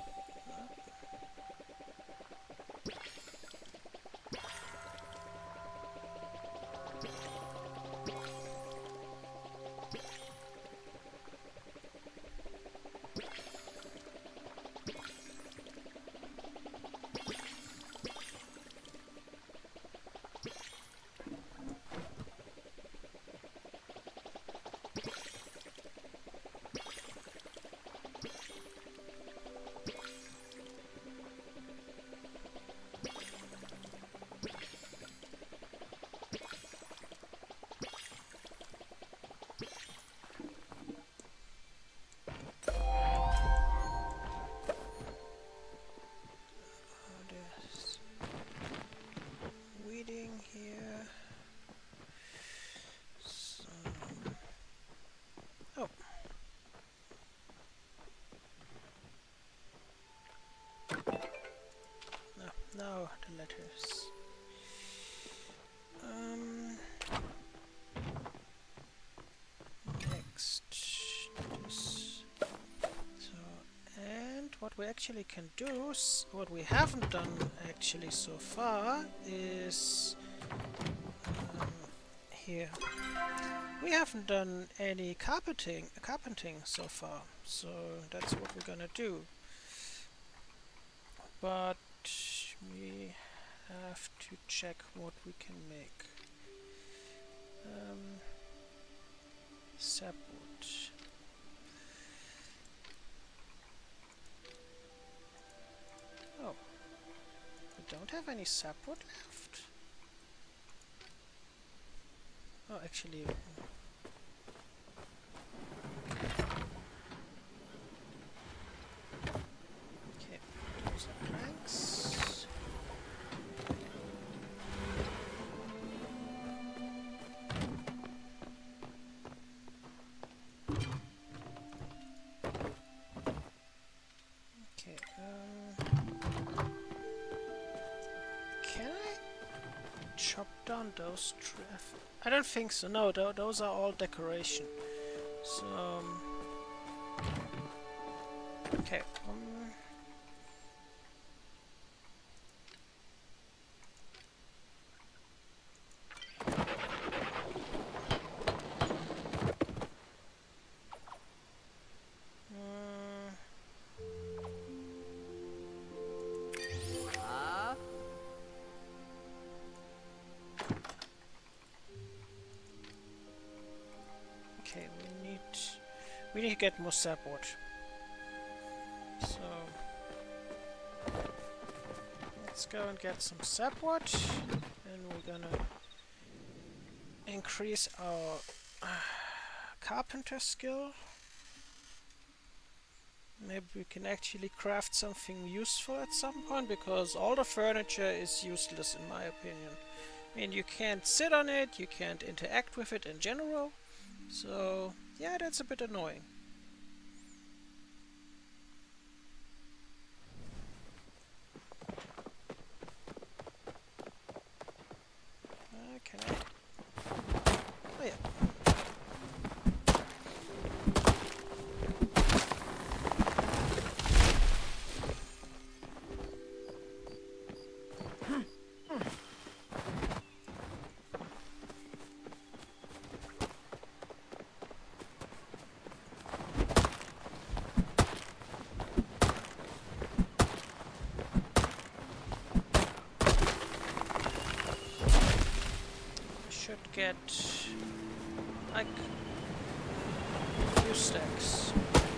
Now the letters. Um, next, this. So, and what we actually can do, s what we haven't done actually so far, is um, here. We haven't done any carpeting, carpenting so far, so that's what we're gonna do. But we have to check what we can make. Um, sapwood. Oh, we don't have any sapwood left. Oh, actually. Okay, those are planks. Down those trees. I don't think so. No, th those are all decoration. So, um, okay. Um, Okay, we need we need to get more sapwood. So let's go and get some sapwood, and we're gonna increase our uh, carpenter skill. Maybe we can actually craft something useful at some point, because all the furniture is useless in my opinion. I mean, you can't sit on it, you can't interact with it in general. So, yeah, that's a bit annoying. get like a few stacks.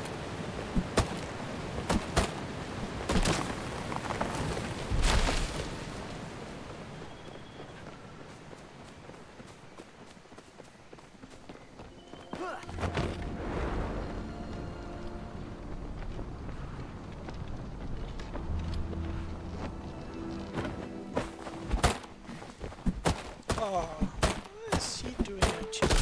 Oh, what is he doing actually?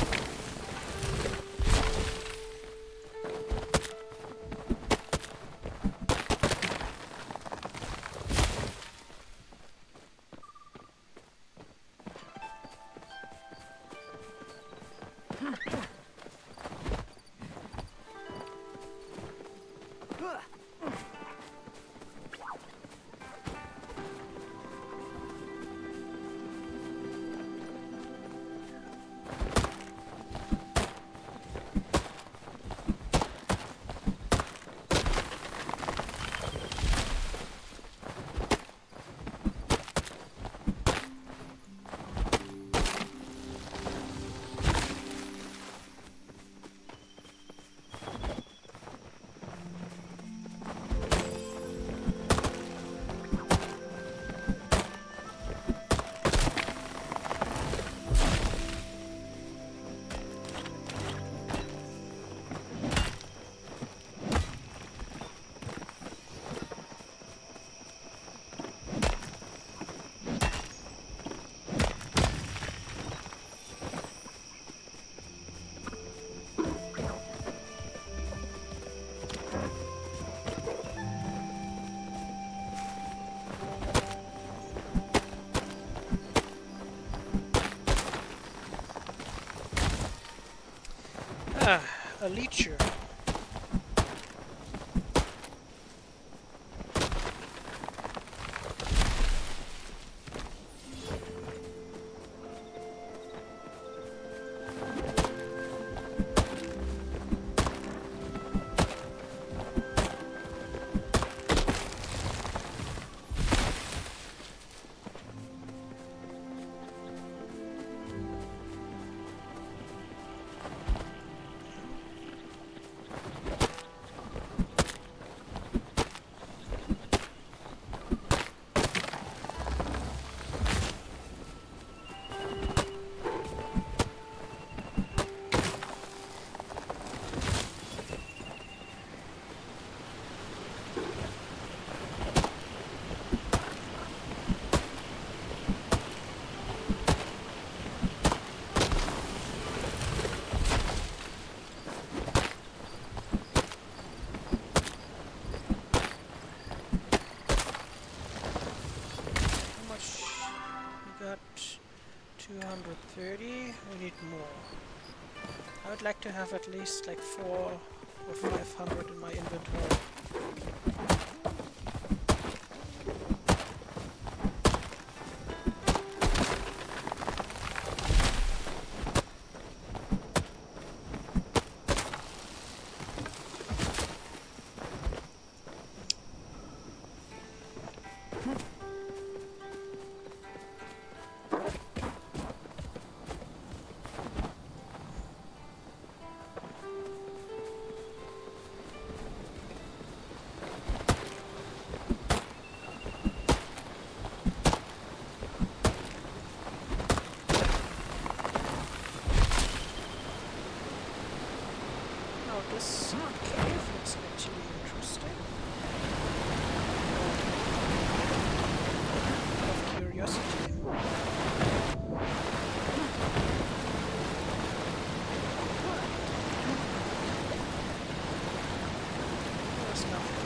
Ah, a leecher. two hundred thirty, we need more. I would like to have at least like four or five hundred in my inventory. This cave looks actually interesting. Out of curiosity. There's nothing.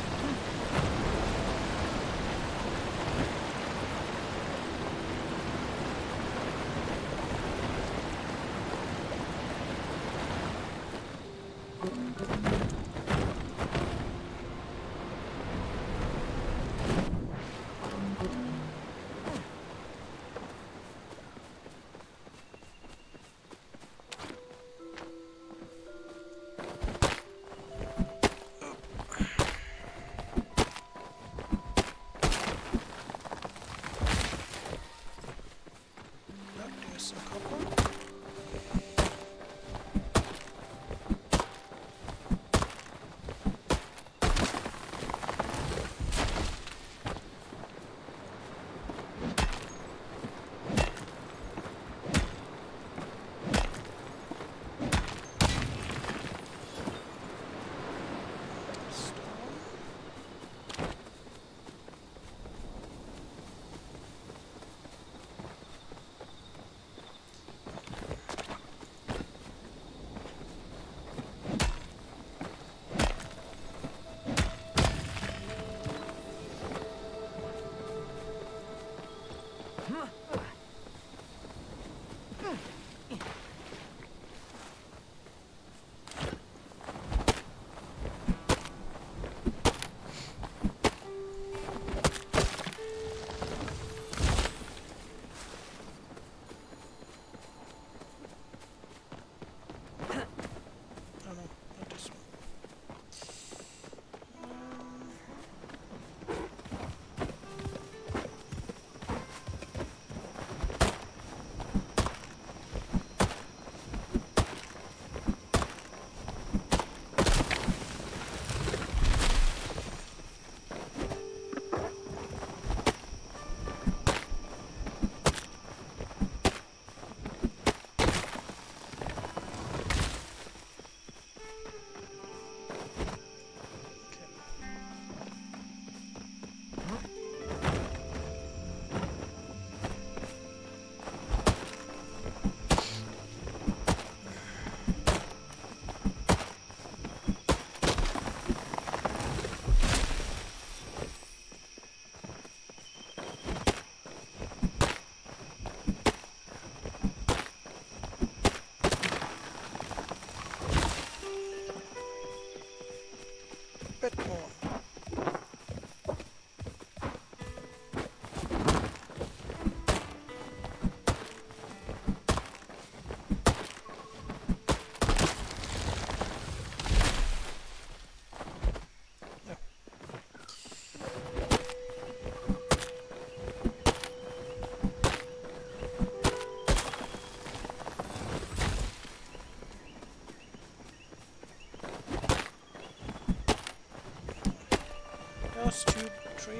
There's some copper.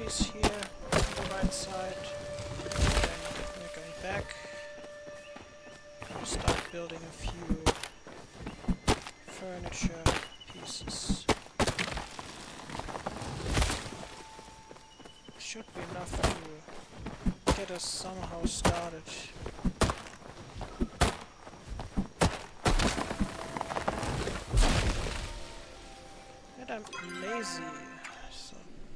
these here on the right side. Then we're going back. I'll start building a few furniture pieces. Should be enough to get us somehow started. And I'm lazy, so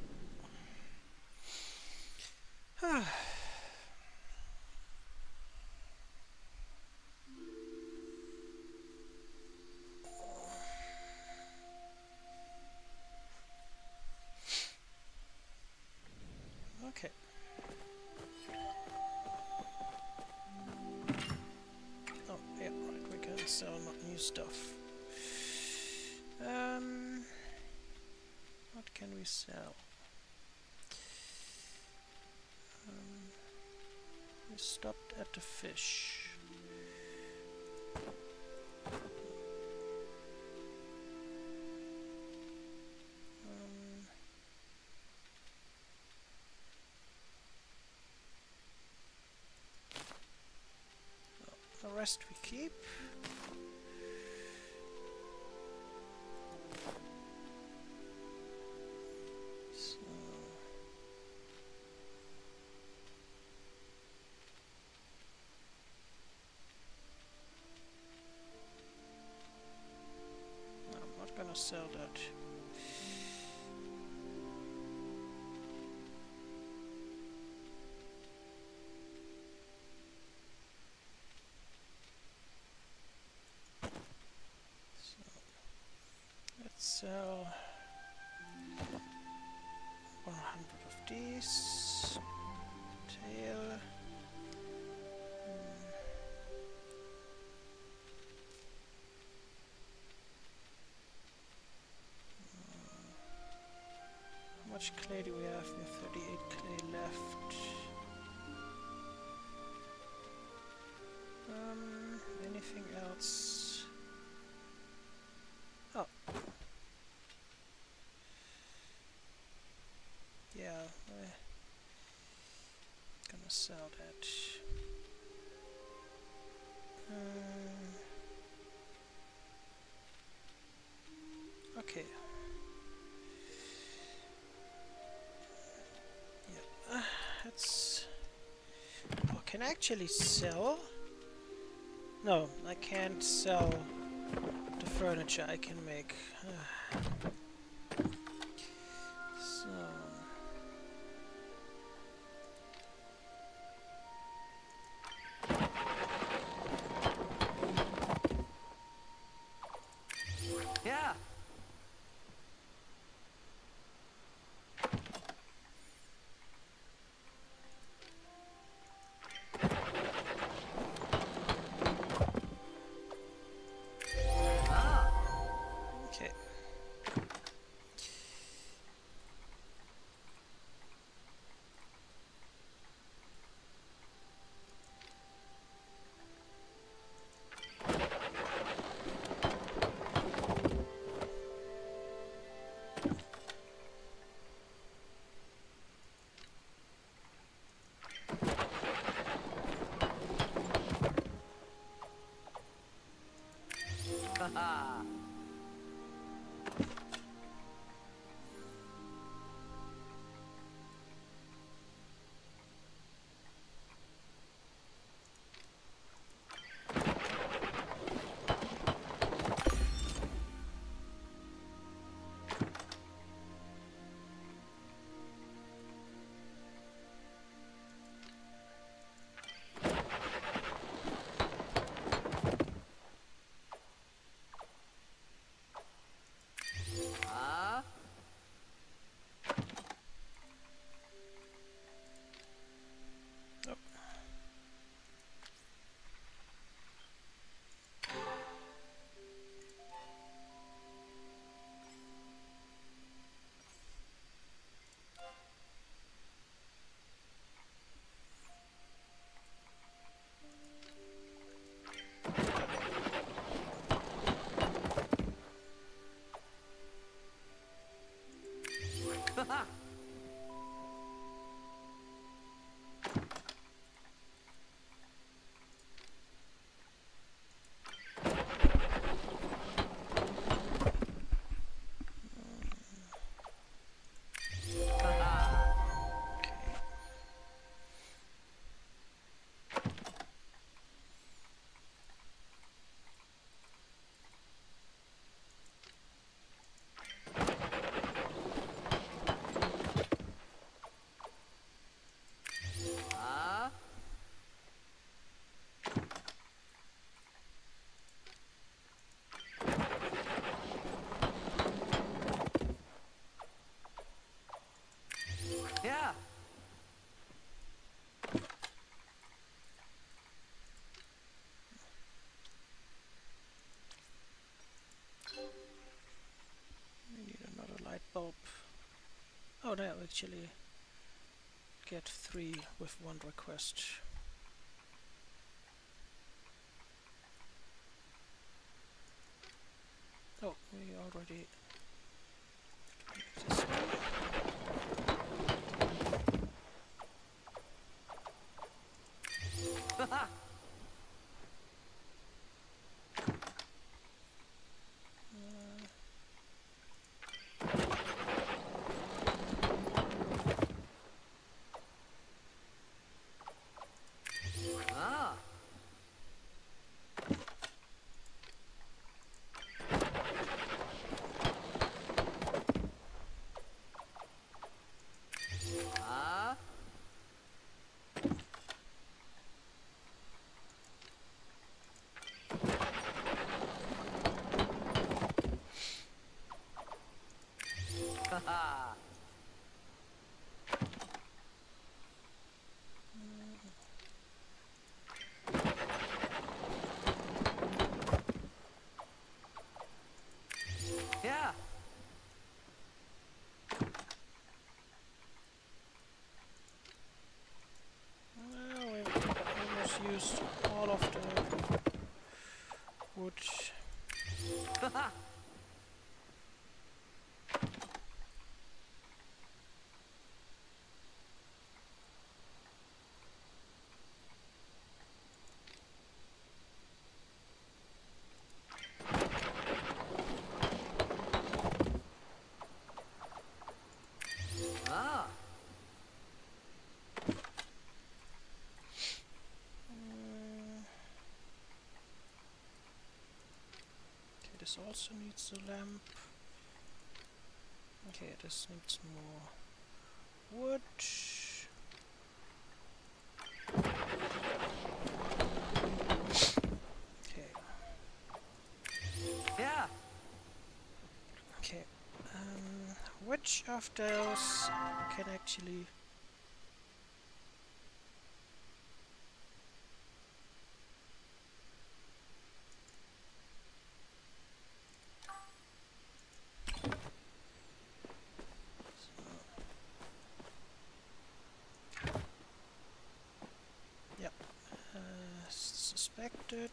okay. Oh, yeah, right, we can sell new stuff. Um, what can we sell? Um, we stopped at the fish. Um, The rest we keep. So no, I'm not gonna sell that. Sell one hundred of these. Tail. Hmm. How much clay do we have? We have thirty-eight clay left. Um, anything else? Oh. Yeah, we're gonna sell that. Um, okay. Yeah, uh, that's. Oh, can I actually sell? No, I can't sell the furniture I can make. So. Yeah. Okay. I actually get three with one request? Oh, we already this one. Ah. Ah. Haha. Yeah. Well, we almost used all of the wood. Haha. Ah. Mm. Okay, this also needs a lamp. Okay, this needs more wood. Okay. Yeah. Okay. Um, which of those can actually? Yeah. Uh, suspected.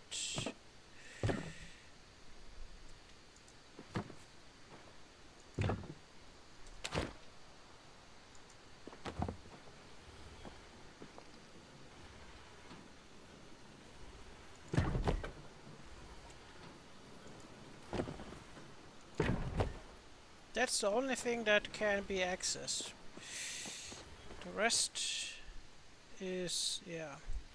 That's the only thing that can be accessed. The rest is, yeah.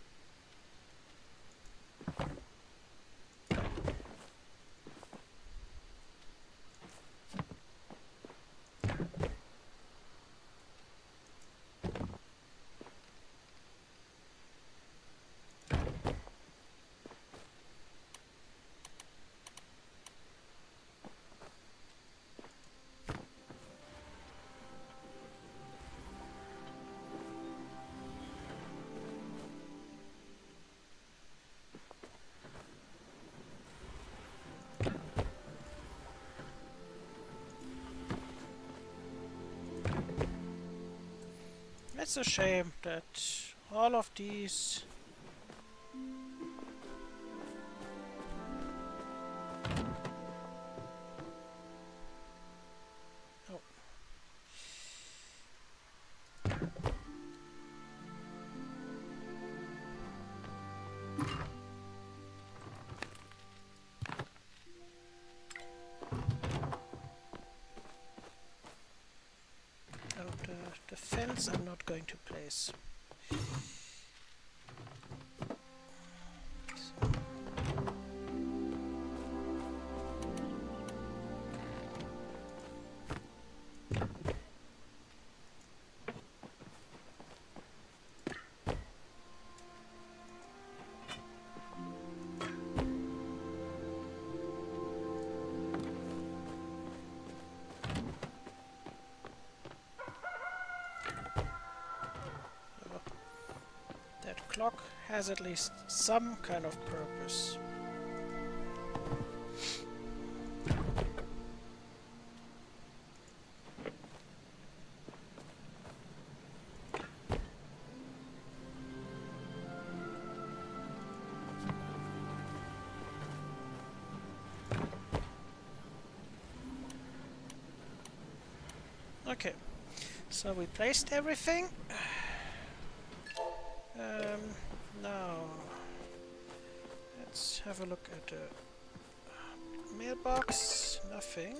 It's a shame that all of these oh. Oh, the, the fence I'm not going to place. That clock has at least some kind of purpose. Okay, so we placed everything. Um, now let's have a look at the mailbox. Nothing.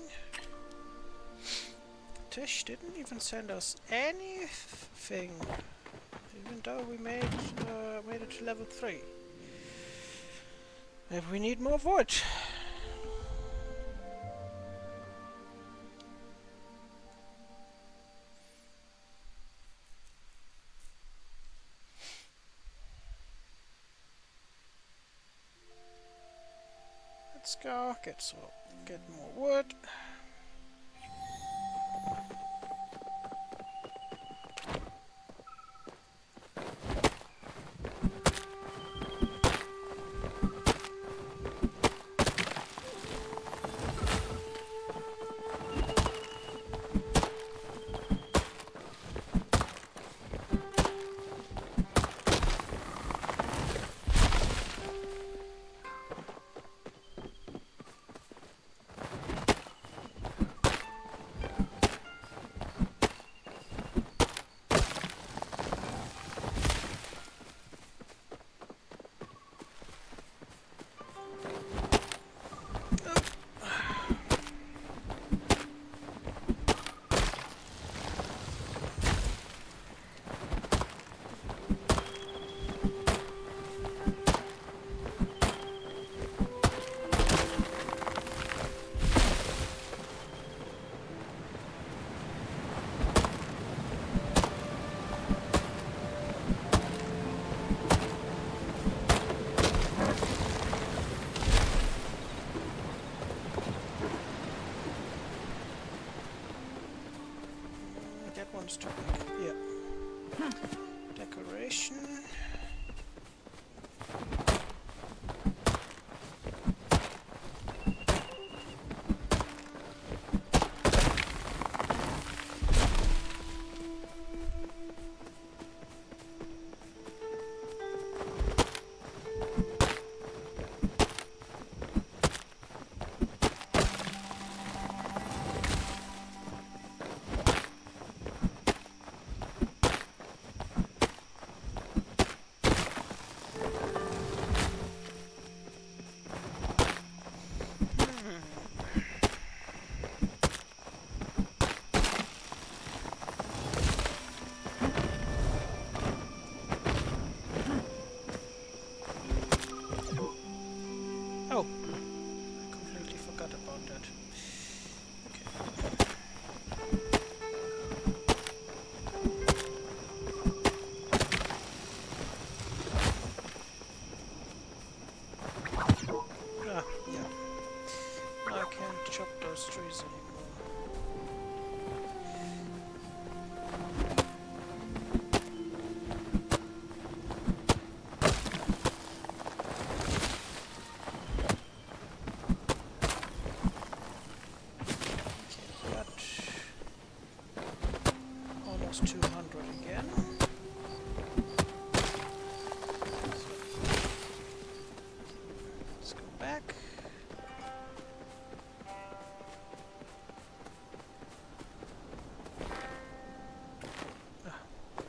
Tish didn't even send us anything, even though we made uh, made it to level three. Maybe we need more wood. Let's go get so get more wood. Too big. Yeah. Decoration. Oh, I completely forgot about that. Okay. Ah, yeah. I can't chop those trees anymore. two hundred again. So, let's go back. Ah.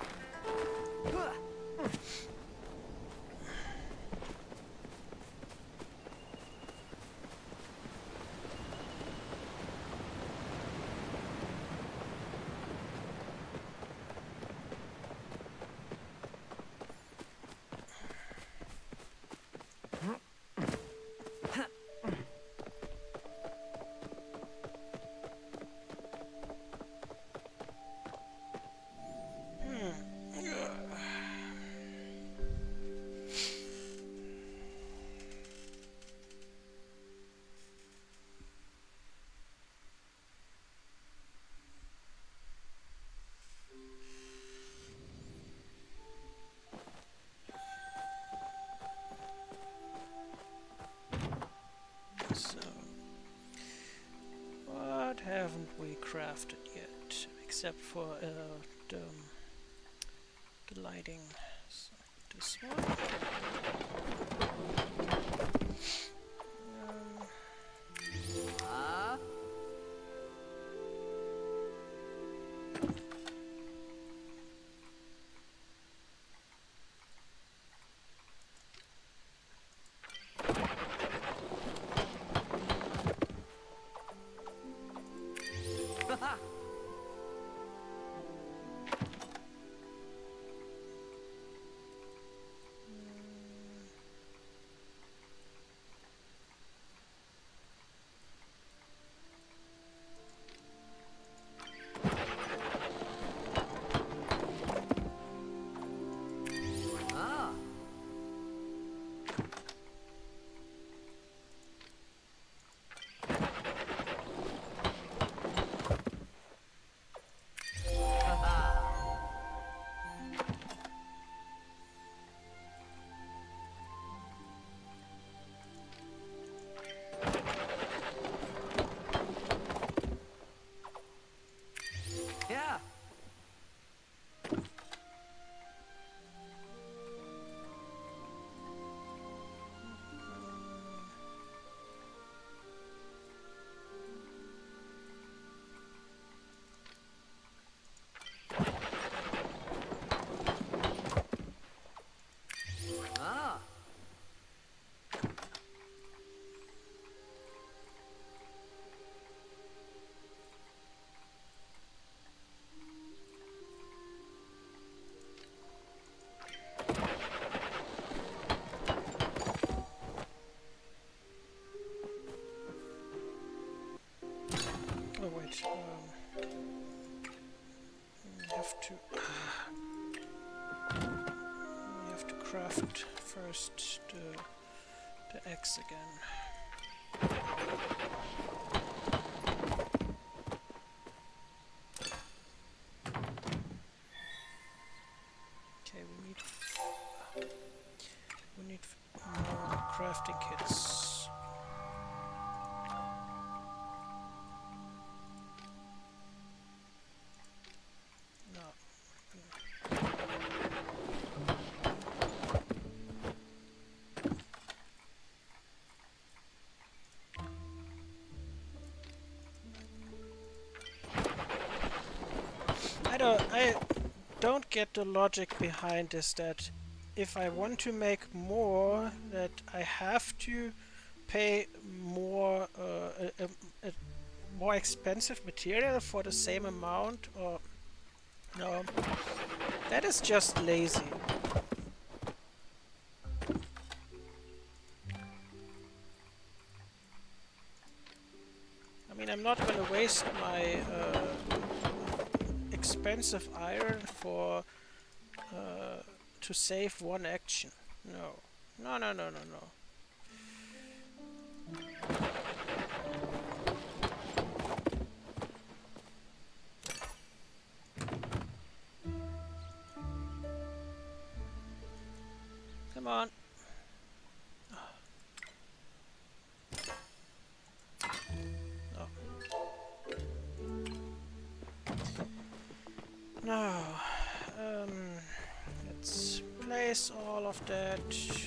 So, what haven't we crafted yet, except for uh, the, um, the lighting? So, this one. Um, Huh? craft first the, the axe again. Okay, we need we need more crafting kits. No. I don't I don't get the logic behind this, that if I want to make more, that I have to pay more uh, a, a, a more expensive material for the same amount, or no, that is just lazy. I mean, I'm not gonna waste my uh, expensive iron for uh, to save one action. No, no, no, no, no, no. Come on. No. No. Um, let's place all of that.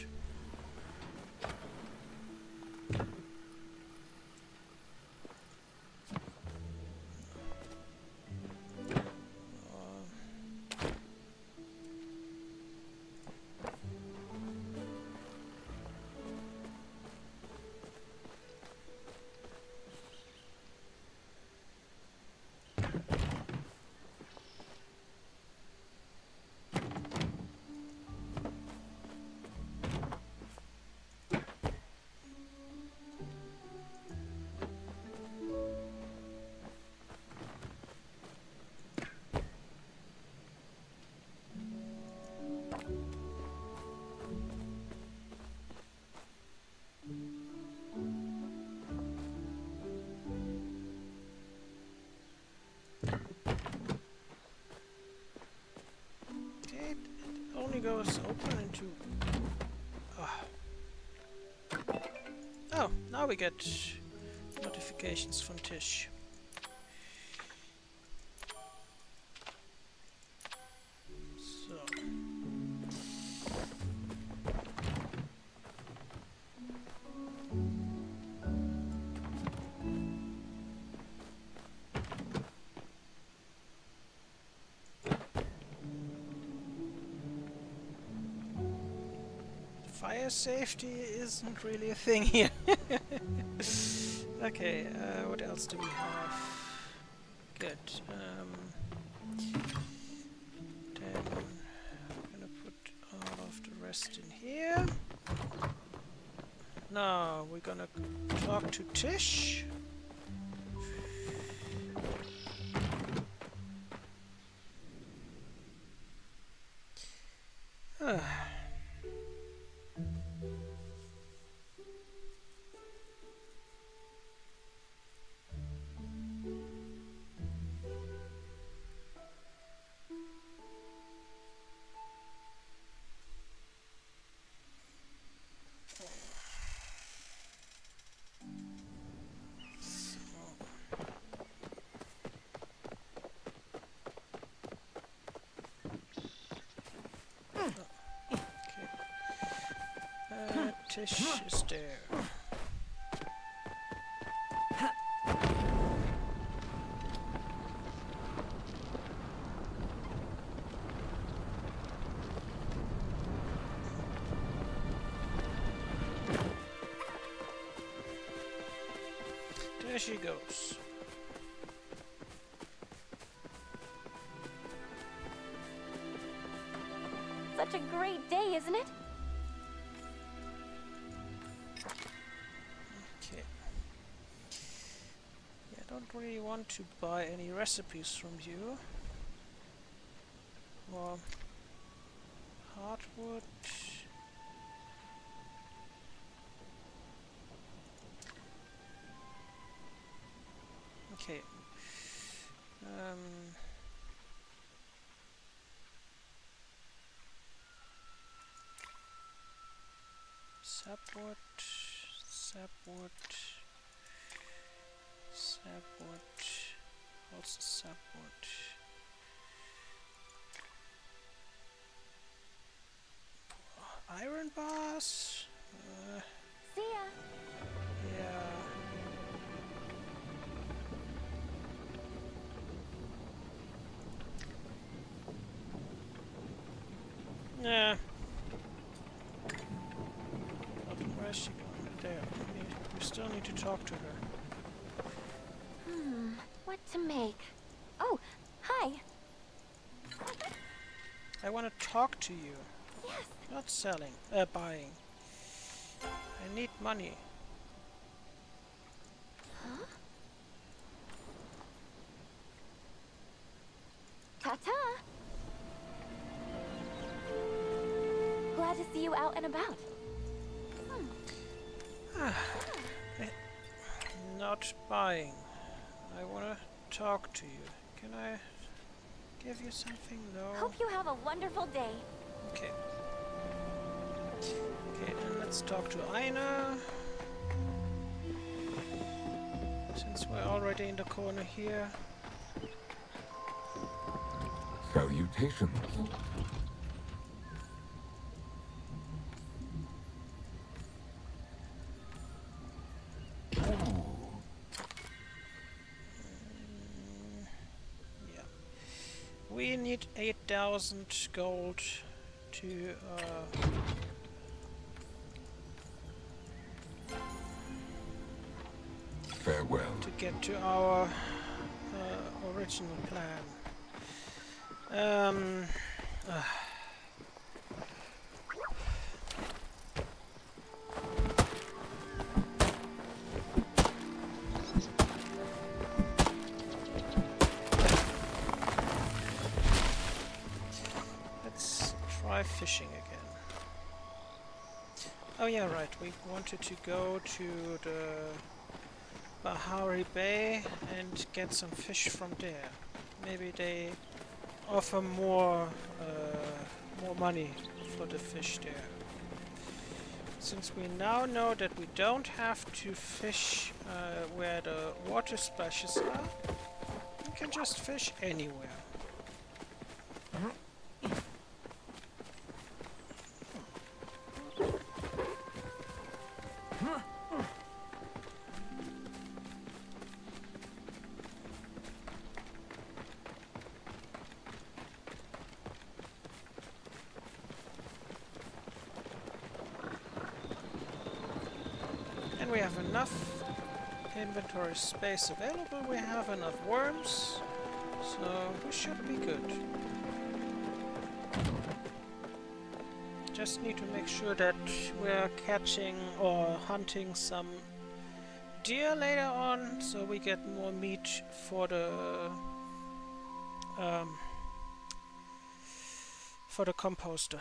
It only goes open into... Oh. Oh, now we get notifications from Tish. So... Fire safety isn't really a thing here. Okay, uh, what else do we have? Good. Um, then I'm gonna put all of the rest in here. Now we're gonna talk to Tish. Ah. Tish is there. There she goes. Such a great day, isn't it? Okay. Yeah, I don't really want to buy any recipes from you. Well, hardwood. Okay. Um, sapwood, sapwood, sapwood, also sapwood. Iron bars? Uh, See ya. yeah. Yeah. Where's she going? There. We, need, we still need to talk to her. Hmm, what to make? Oh, hi. I want to talk to you. Yes. Not selling. Uh, buying. I need money. Huh? Ta-ta. Glad to see you out and about. Hmm. Not buying. I want to talk to you. Can I give you something? No. Hope you have a wonderful day. Okay. Okay, then let's talk to Aina. Since we're already in the corner here. Salutations. Yeah. We need eight thousand gold to uh, Farewell. to get to our uh, original plan. Um, uh. Let's try fishing again. Oh yeah, right, we wanted to go to the Bahari Bay and get some fish from there. Maybe they offer more uh, more money for the fish there. Since we now know that we don't have to fish uh, where the water splashes are, we can just fish anywhere. We have enough inventory space available, we have enough worms, so we should be good. Just need to make sure that we're catching or hunting some deer later on, so we get more meat for the um, for the composter.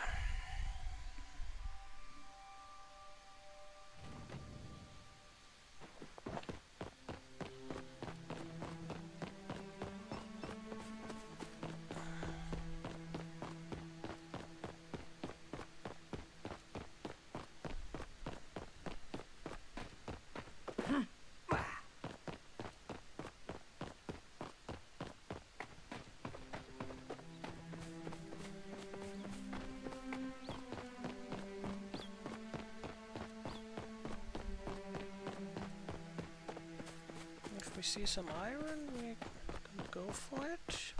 If we see some iron, we can go for it.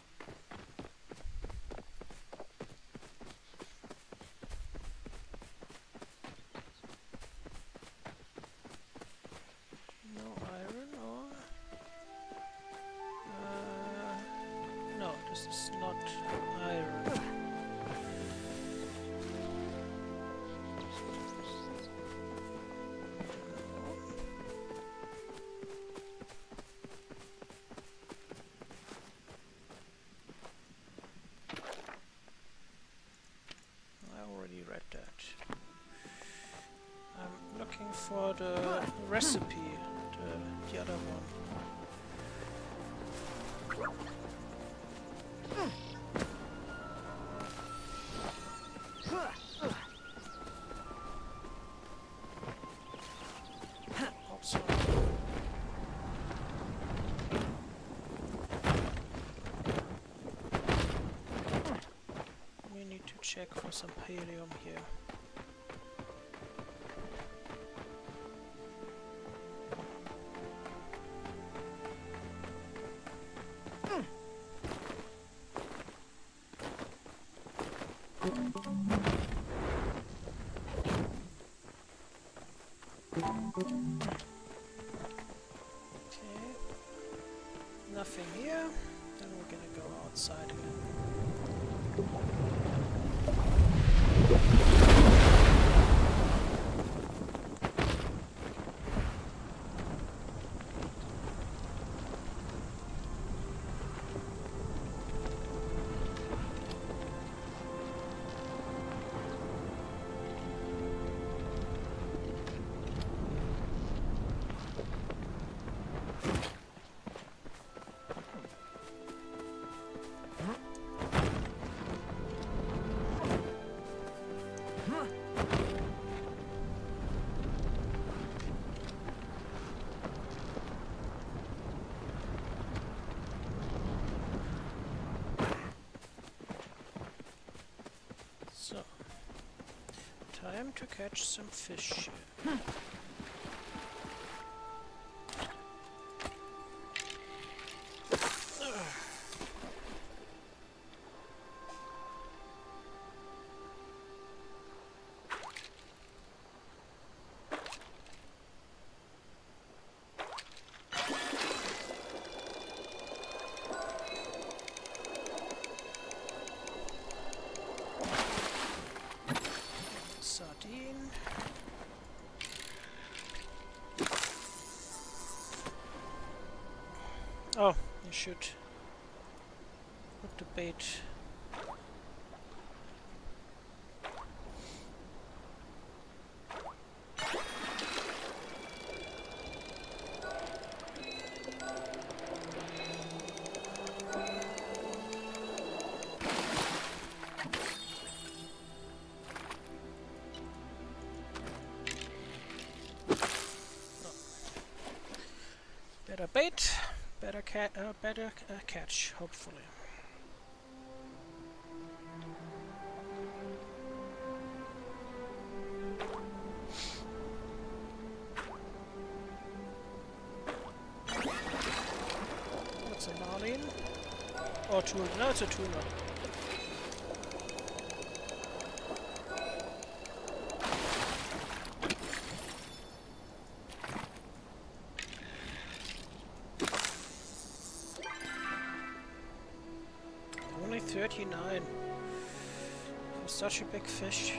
No iron or... Uh, no, this is not iron. Read that. I'm looking for the recipe, the, the other one. Also, we need to check for some helium here. Okay, nothing here. Then we're gonna go outside again. So, time to catch some fish here. Sardine. Oh, you should put the bait. Better bait, better cat, uh, better uh, catch, hopefully. What's a marlin? Or tuna? No, it's a tuna. Only thirty-nine for such a big fish.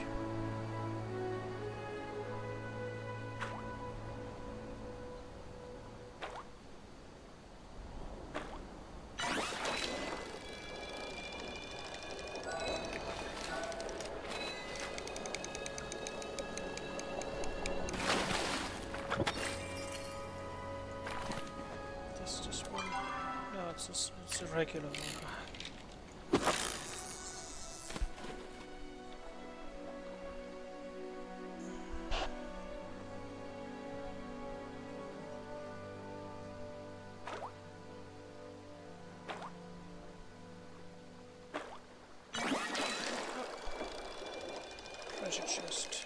This just one. No, it's just, it's a regular one. Treasure chest.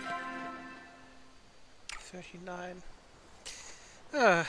thirty-nine. Ah.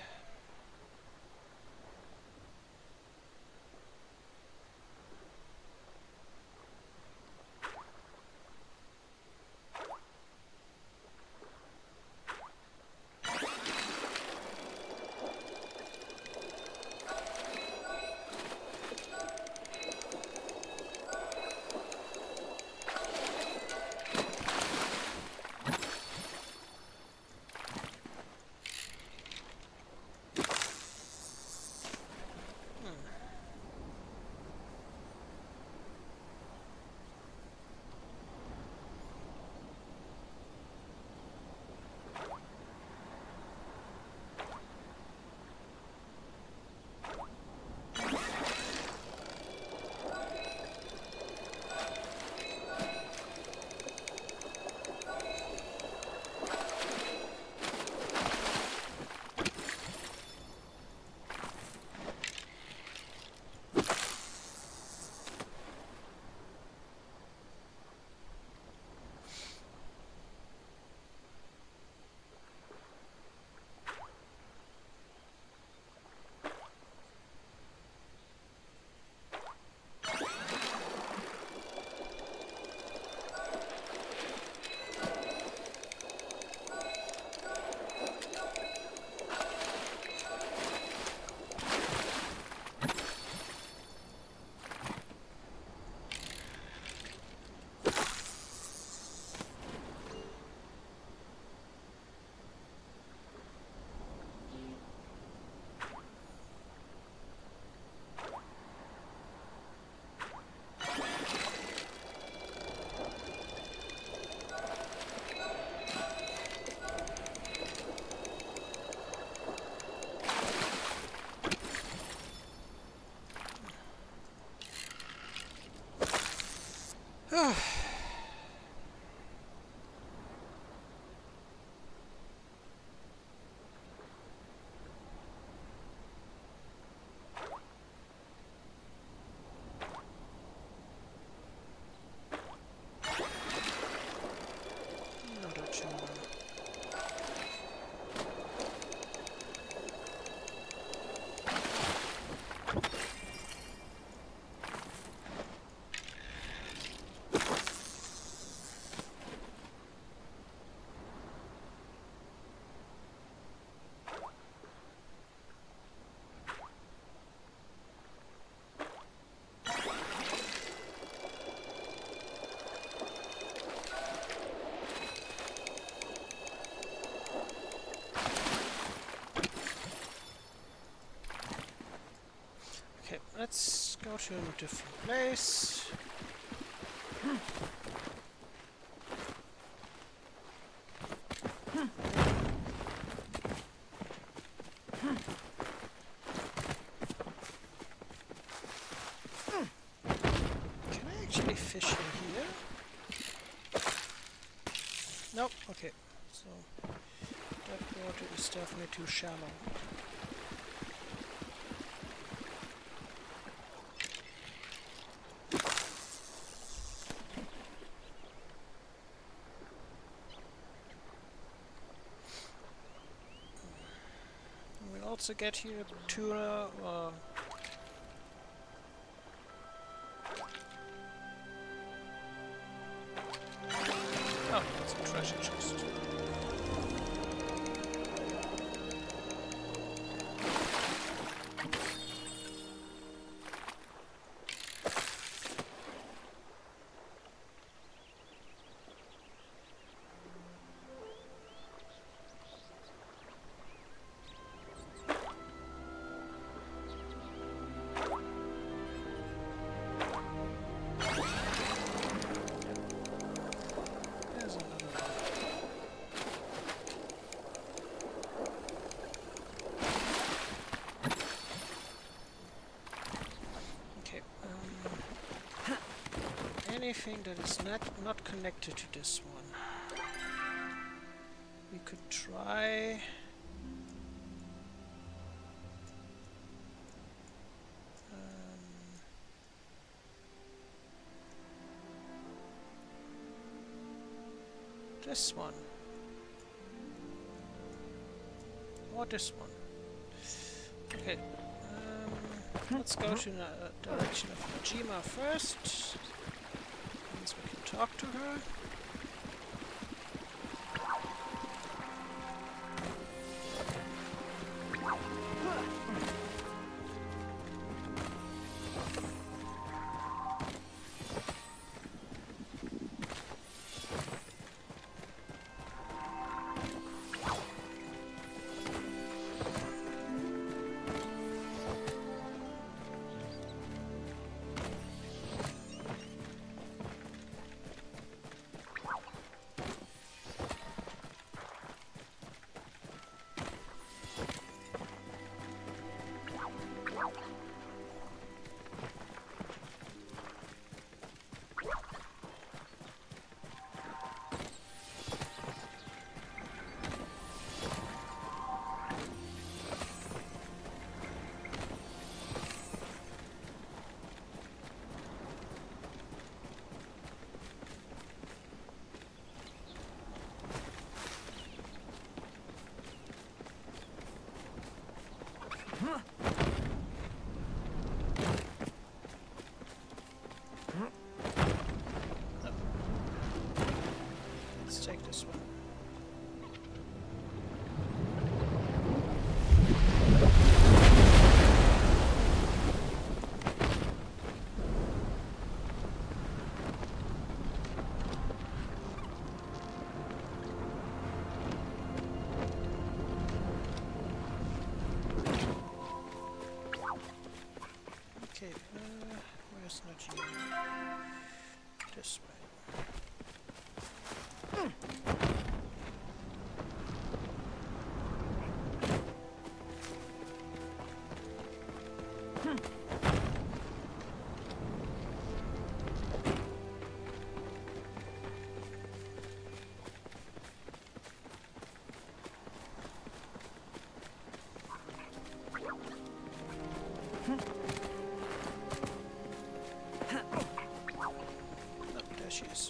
Let's go to a different place. Can I actually fish in here? Nope, okay. So that water is definitely too shallow. To get here tuna or oh, that's a treasure chest. Anything that is not not connected to this one. We could try. Um, this one? Or this one? Okay. Um, let's go to the direction of Najima first. Means we can talk to her. Let's take this one. Okay, uh, where's Najima? This way. Oh, there she is.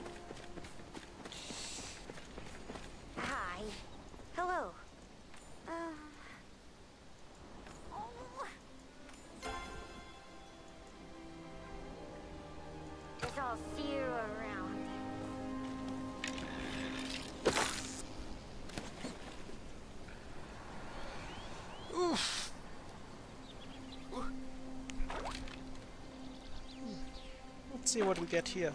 Hi. Hello. Uh. Oh. Guess I'll see you around. Oof. Let's see what we get here.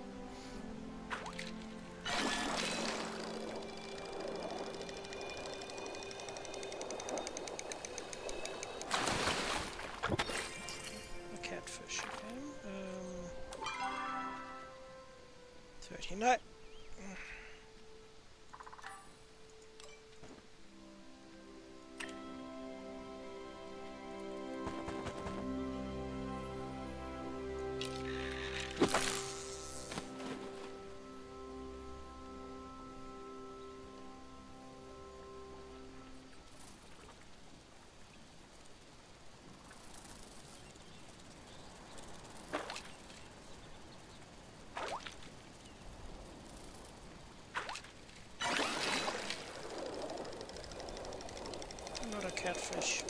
A catfish, okay. Um, thirty-nine. Another catfish.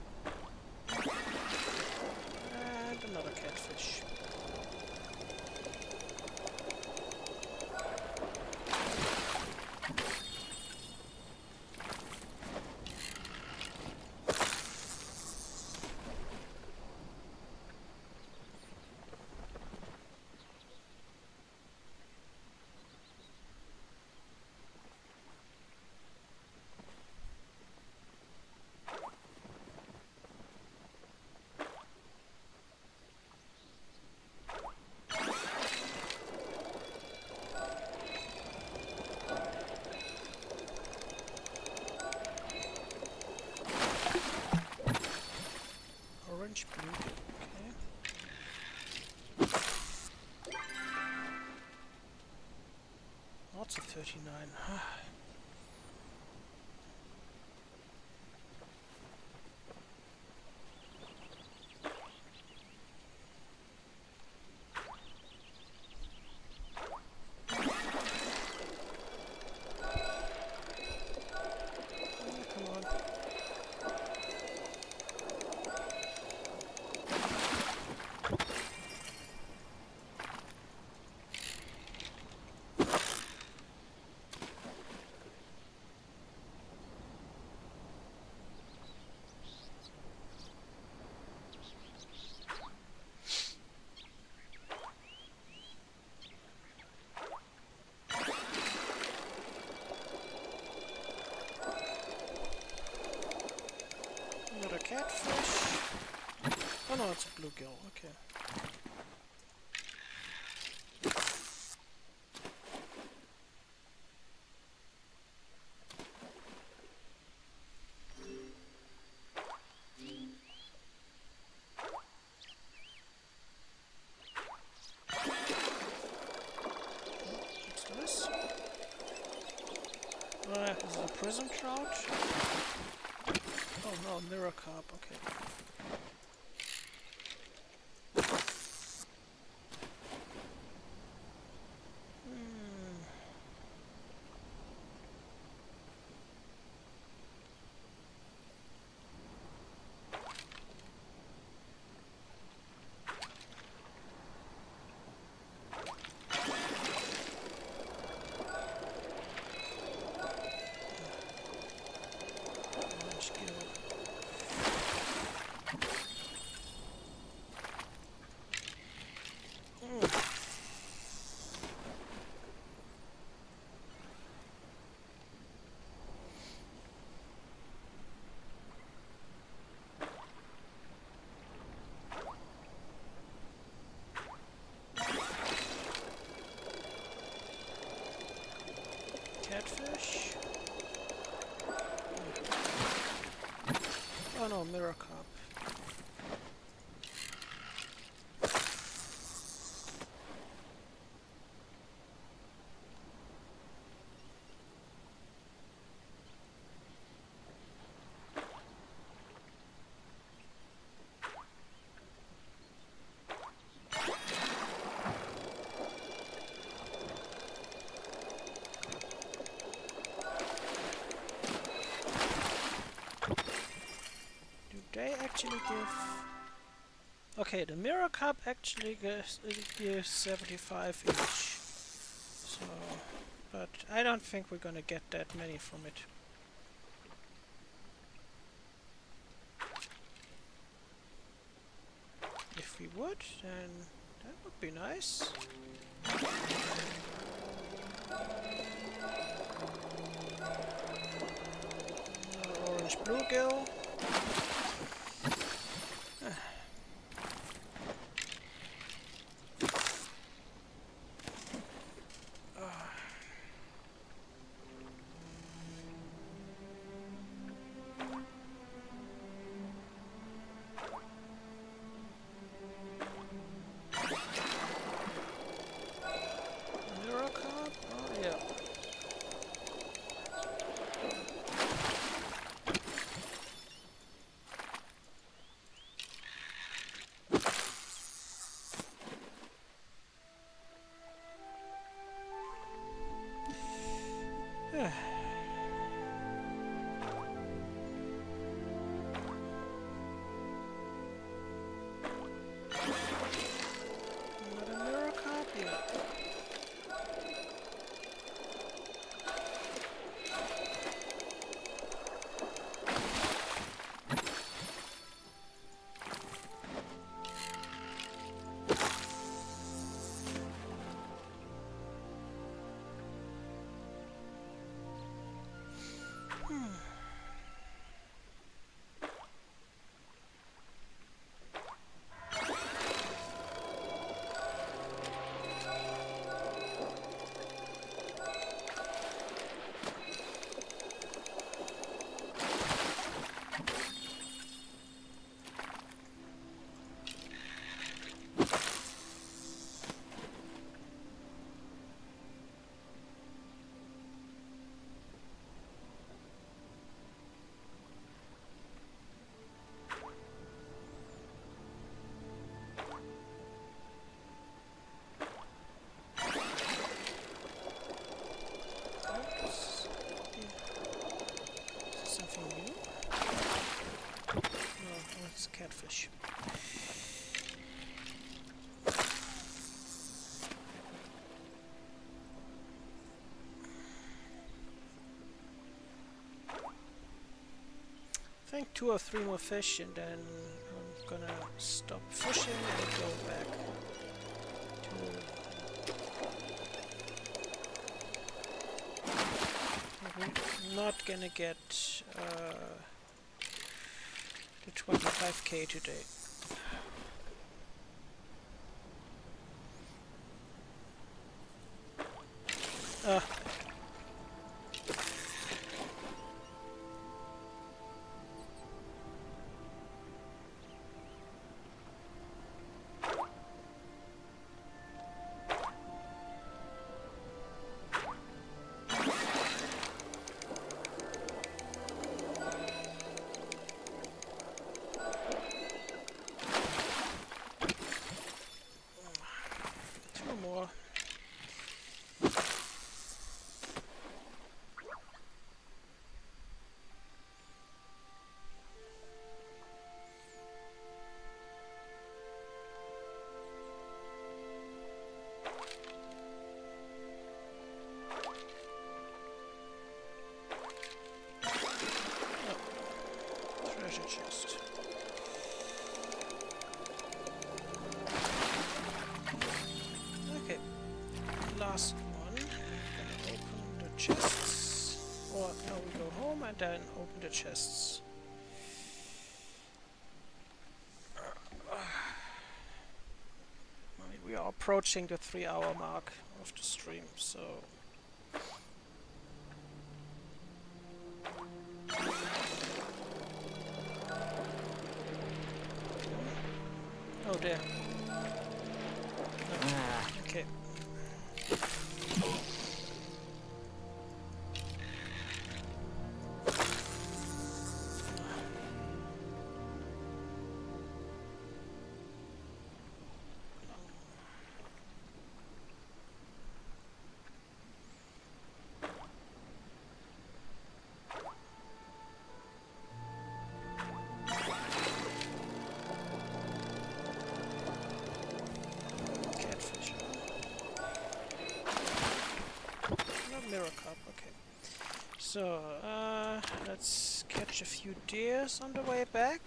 And another catfish. orange, blue. Okay. Lots of thirty-nine. Not a catfish. Oh no, it's a bluegill. Okay. What's this? Uh, is it a prism trout? Oh no, mirror carp, okay. Hmm. Orange gill. Catfish. Oh no, mirror carp. They actually give... Okay, the mirror cup actually gives, it gives seventy-five each. So... But I don't think we're gonna get that many from it. If we would, then that would be nice. Uh, orange bluegill. I think two or three more fish and then I'm gonna stop fishing and go back to... I'm not gonna get uh, the twenty-five K today. Uh, two more. Treasure chest. Okay, last one. Gonna open the chests. Or now we go home and then open the chests. We are approaching the three hour mark of the stream, so... Oh dear. No. Okay. Catfish. No mirror cup, okay. So, uh, let's catch a few deers on the way back.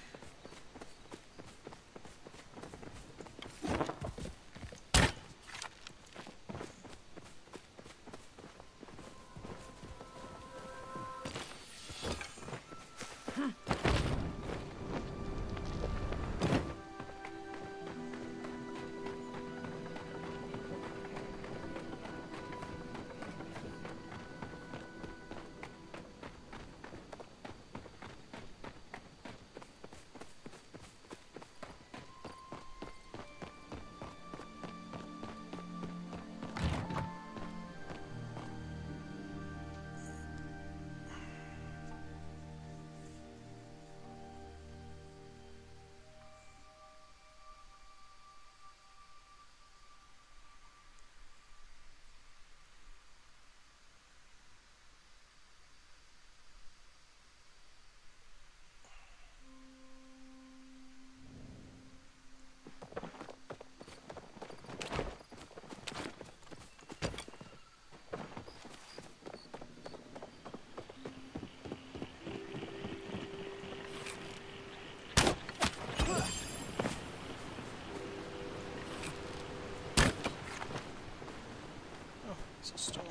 It's a stone.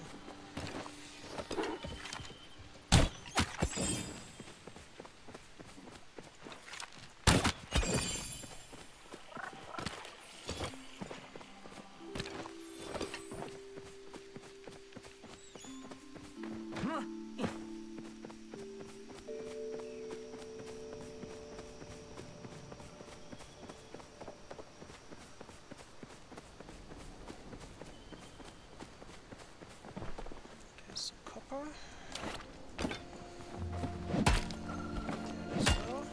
Some copper. There as well.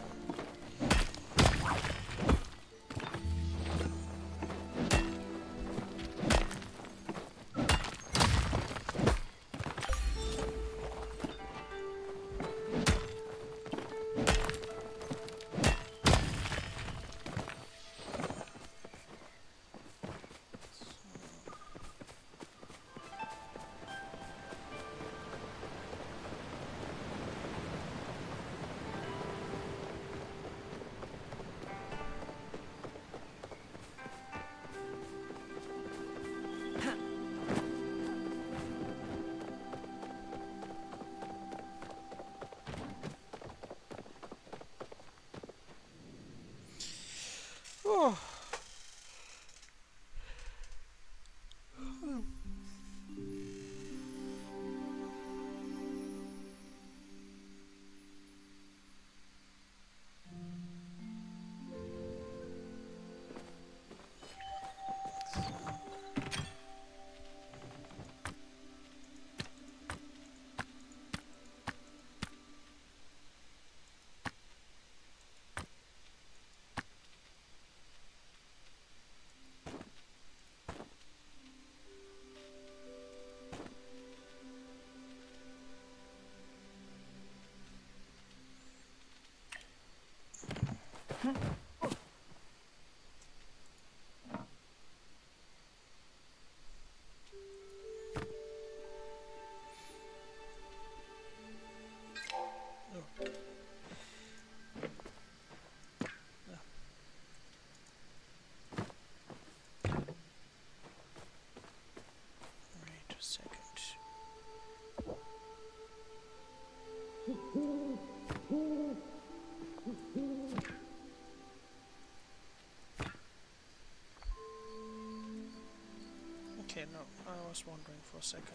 Okay, no, I was wondering for a second.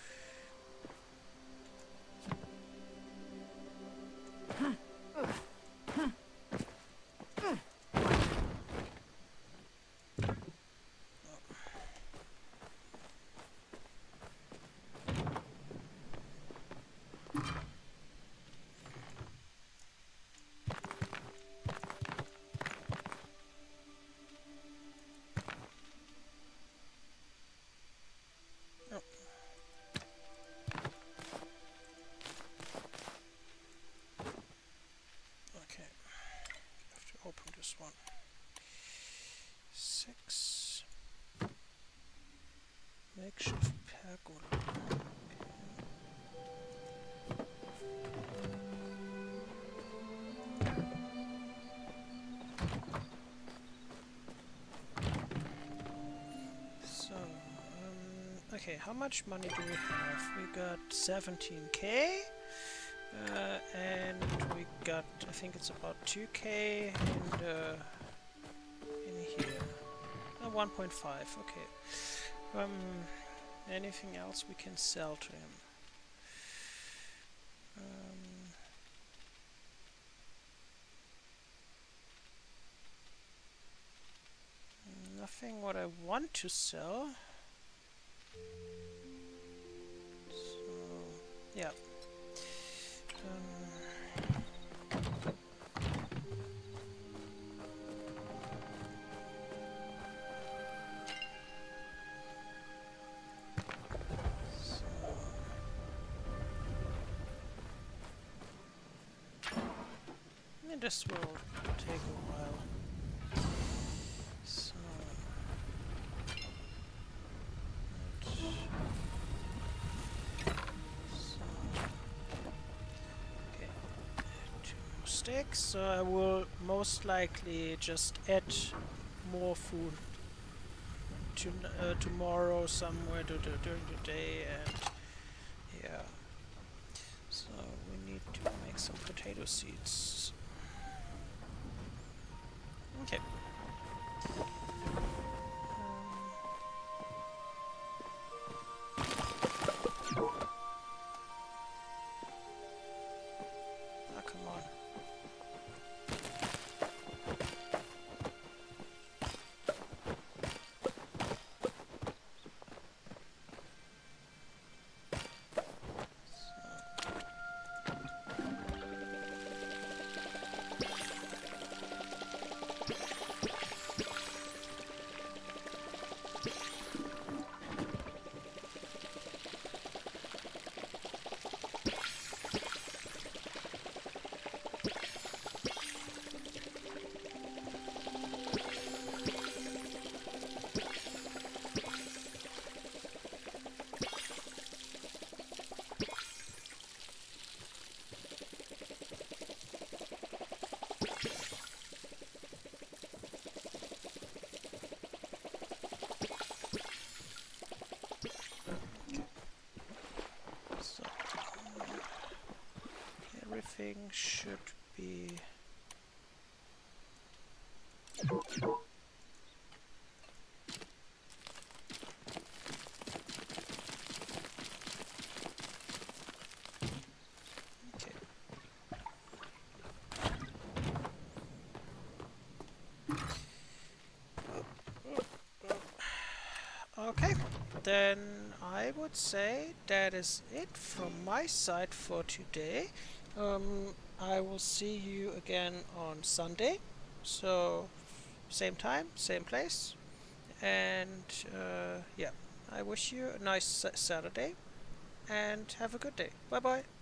Open this one. Six. Makeshift pergola. So, um, okay, how much money do we have? We got seventeen K. Uh, and we got, I think it's about two K in, uh, in here. Uh, one point five, okay. Um, anything else we can sell to him? Um, nothing what I want to sell. So, yeah. This will take a while. So, so okay, two more sticks. So I will most likely just add more food to uh, tomorrow somewhere to, to, during the day, and yeah. So we need to make some potato seeds. Okay. Ah, come on. Everything should be okay. Okay, then I would say that is it from my side for today. Um, I will see you again on Sunday, so same time, same place, and uh, yeah, I wish you a nice Saturday and have a good day. Bye bye.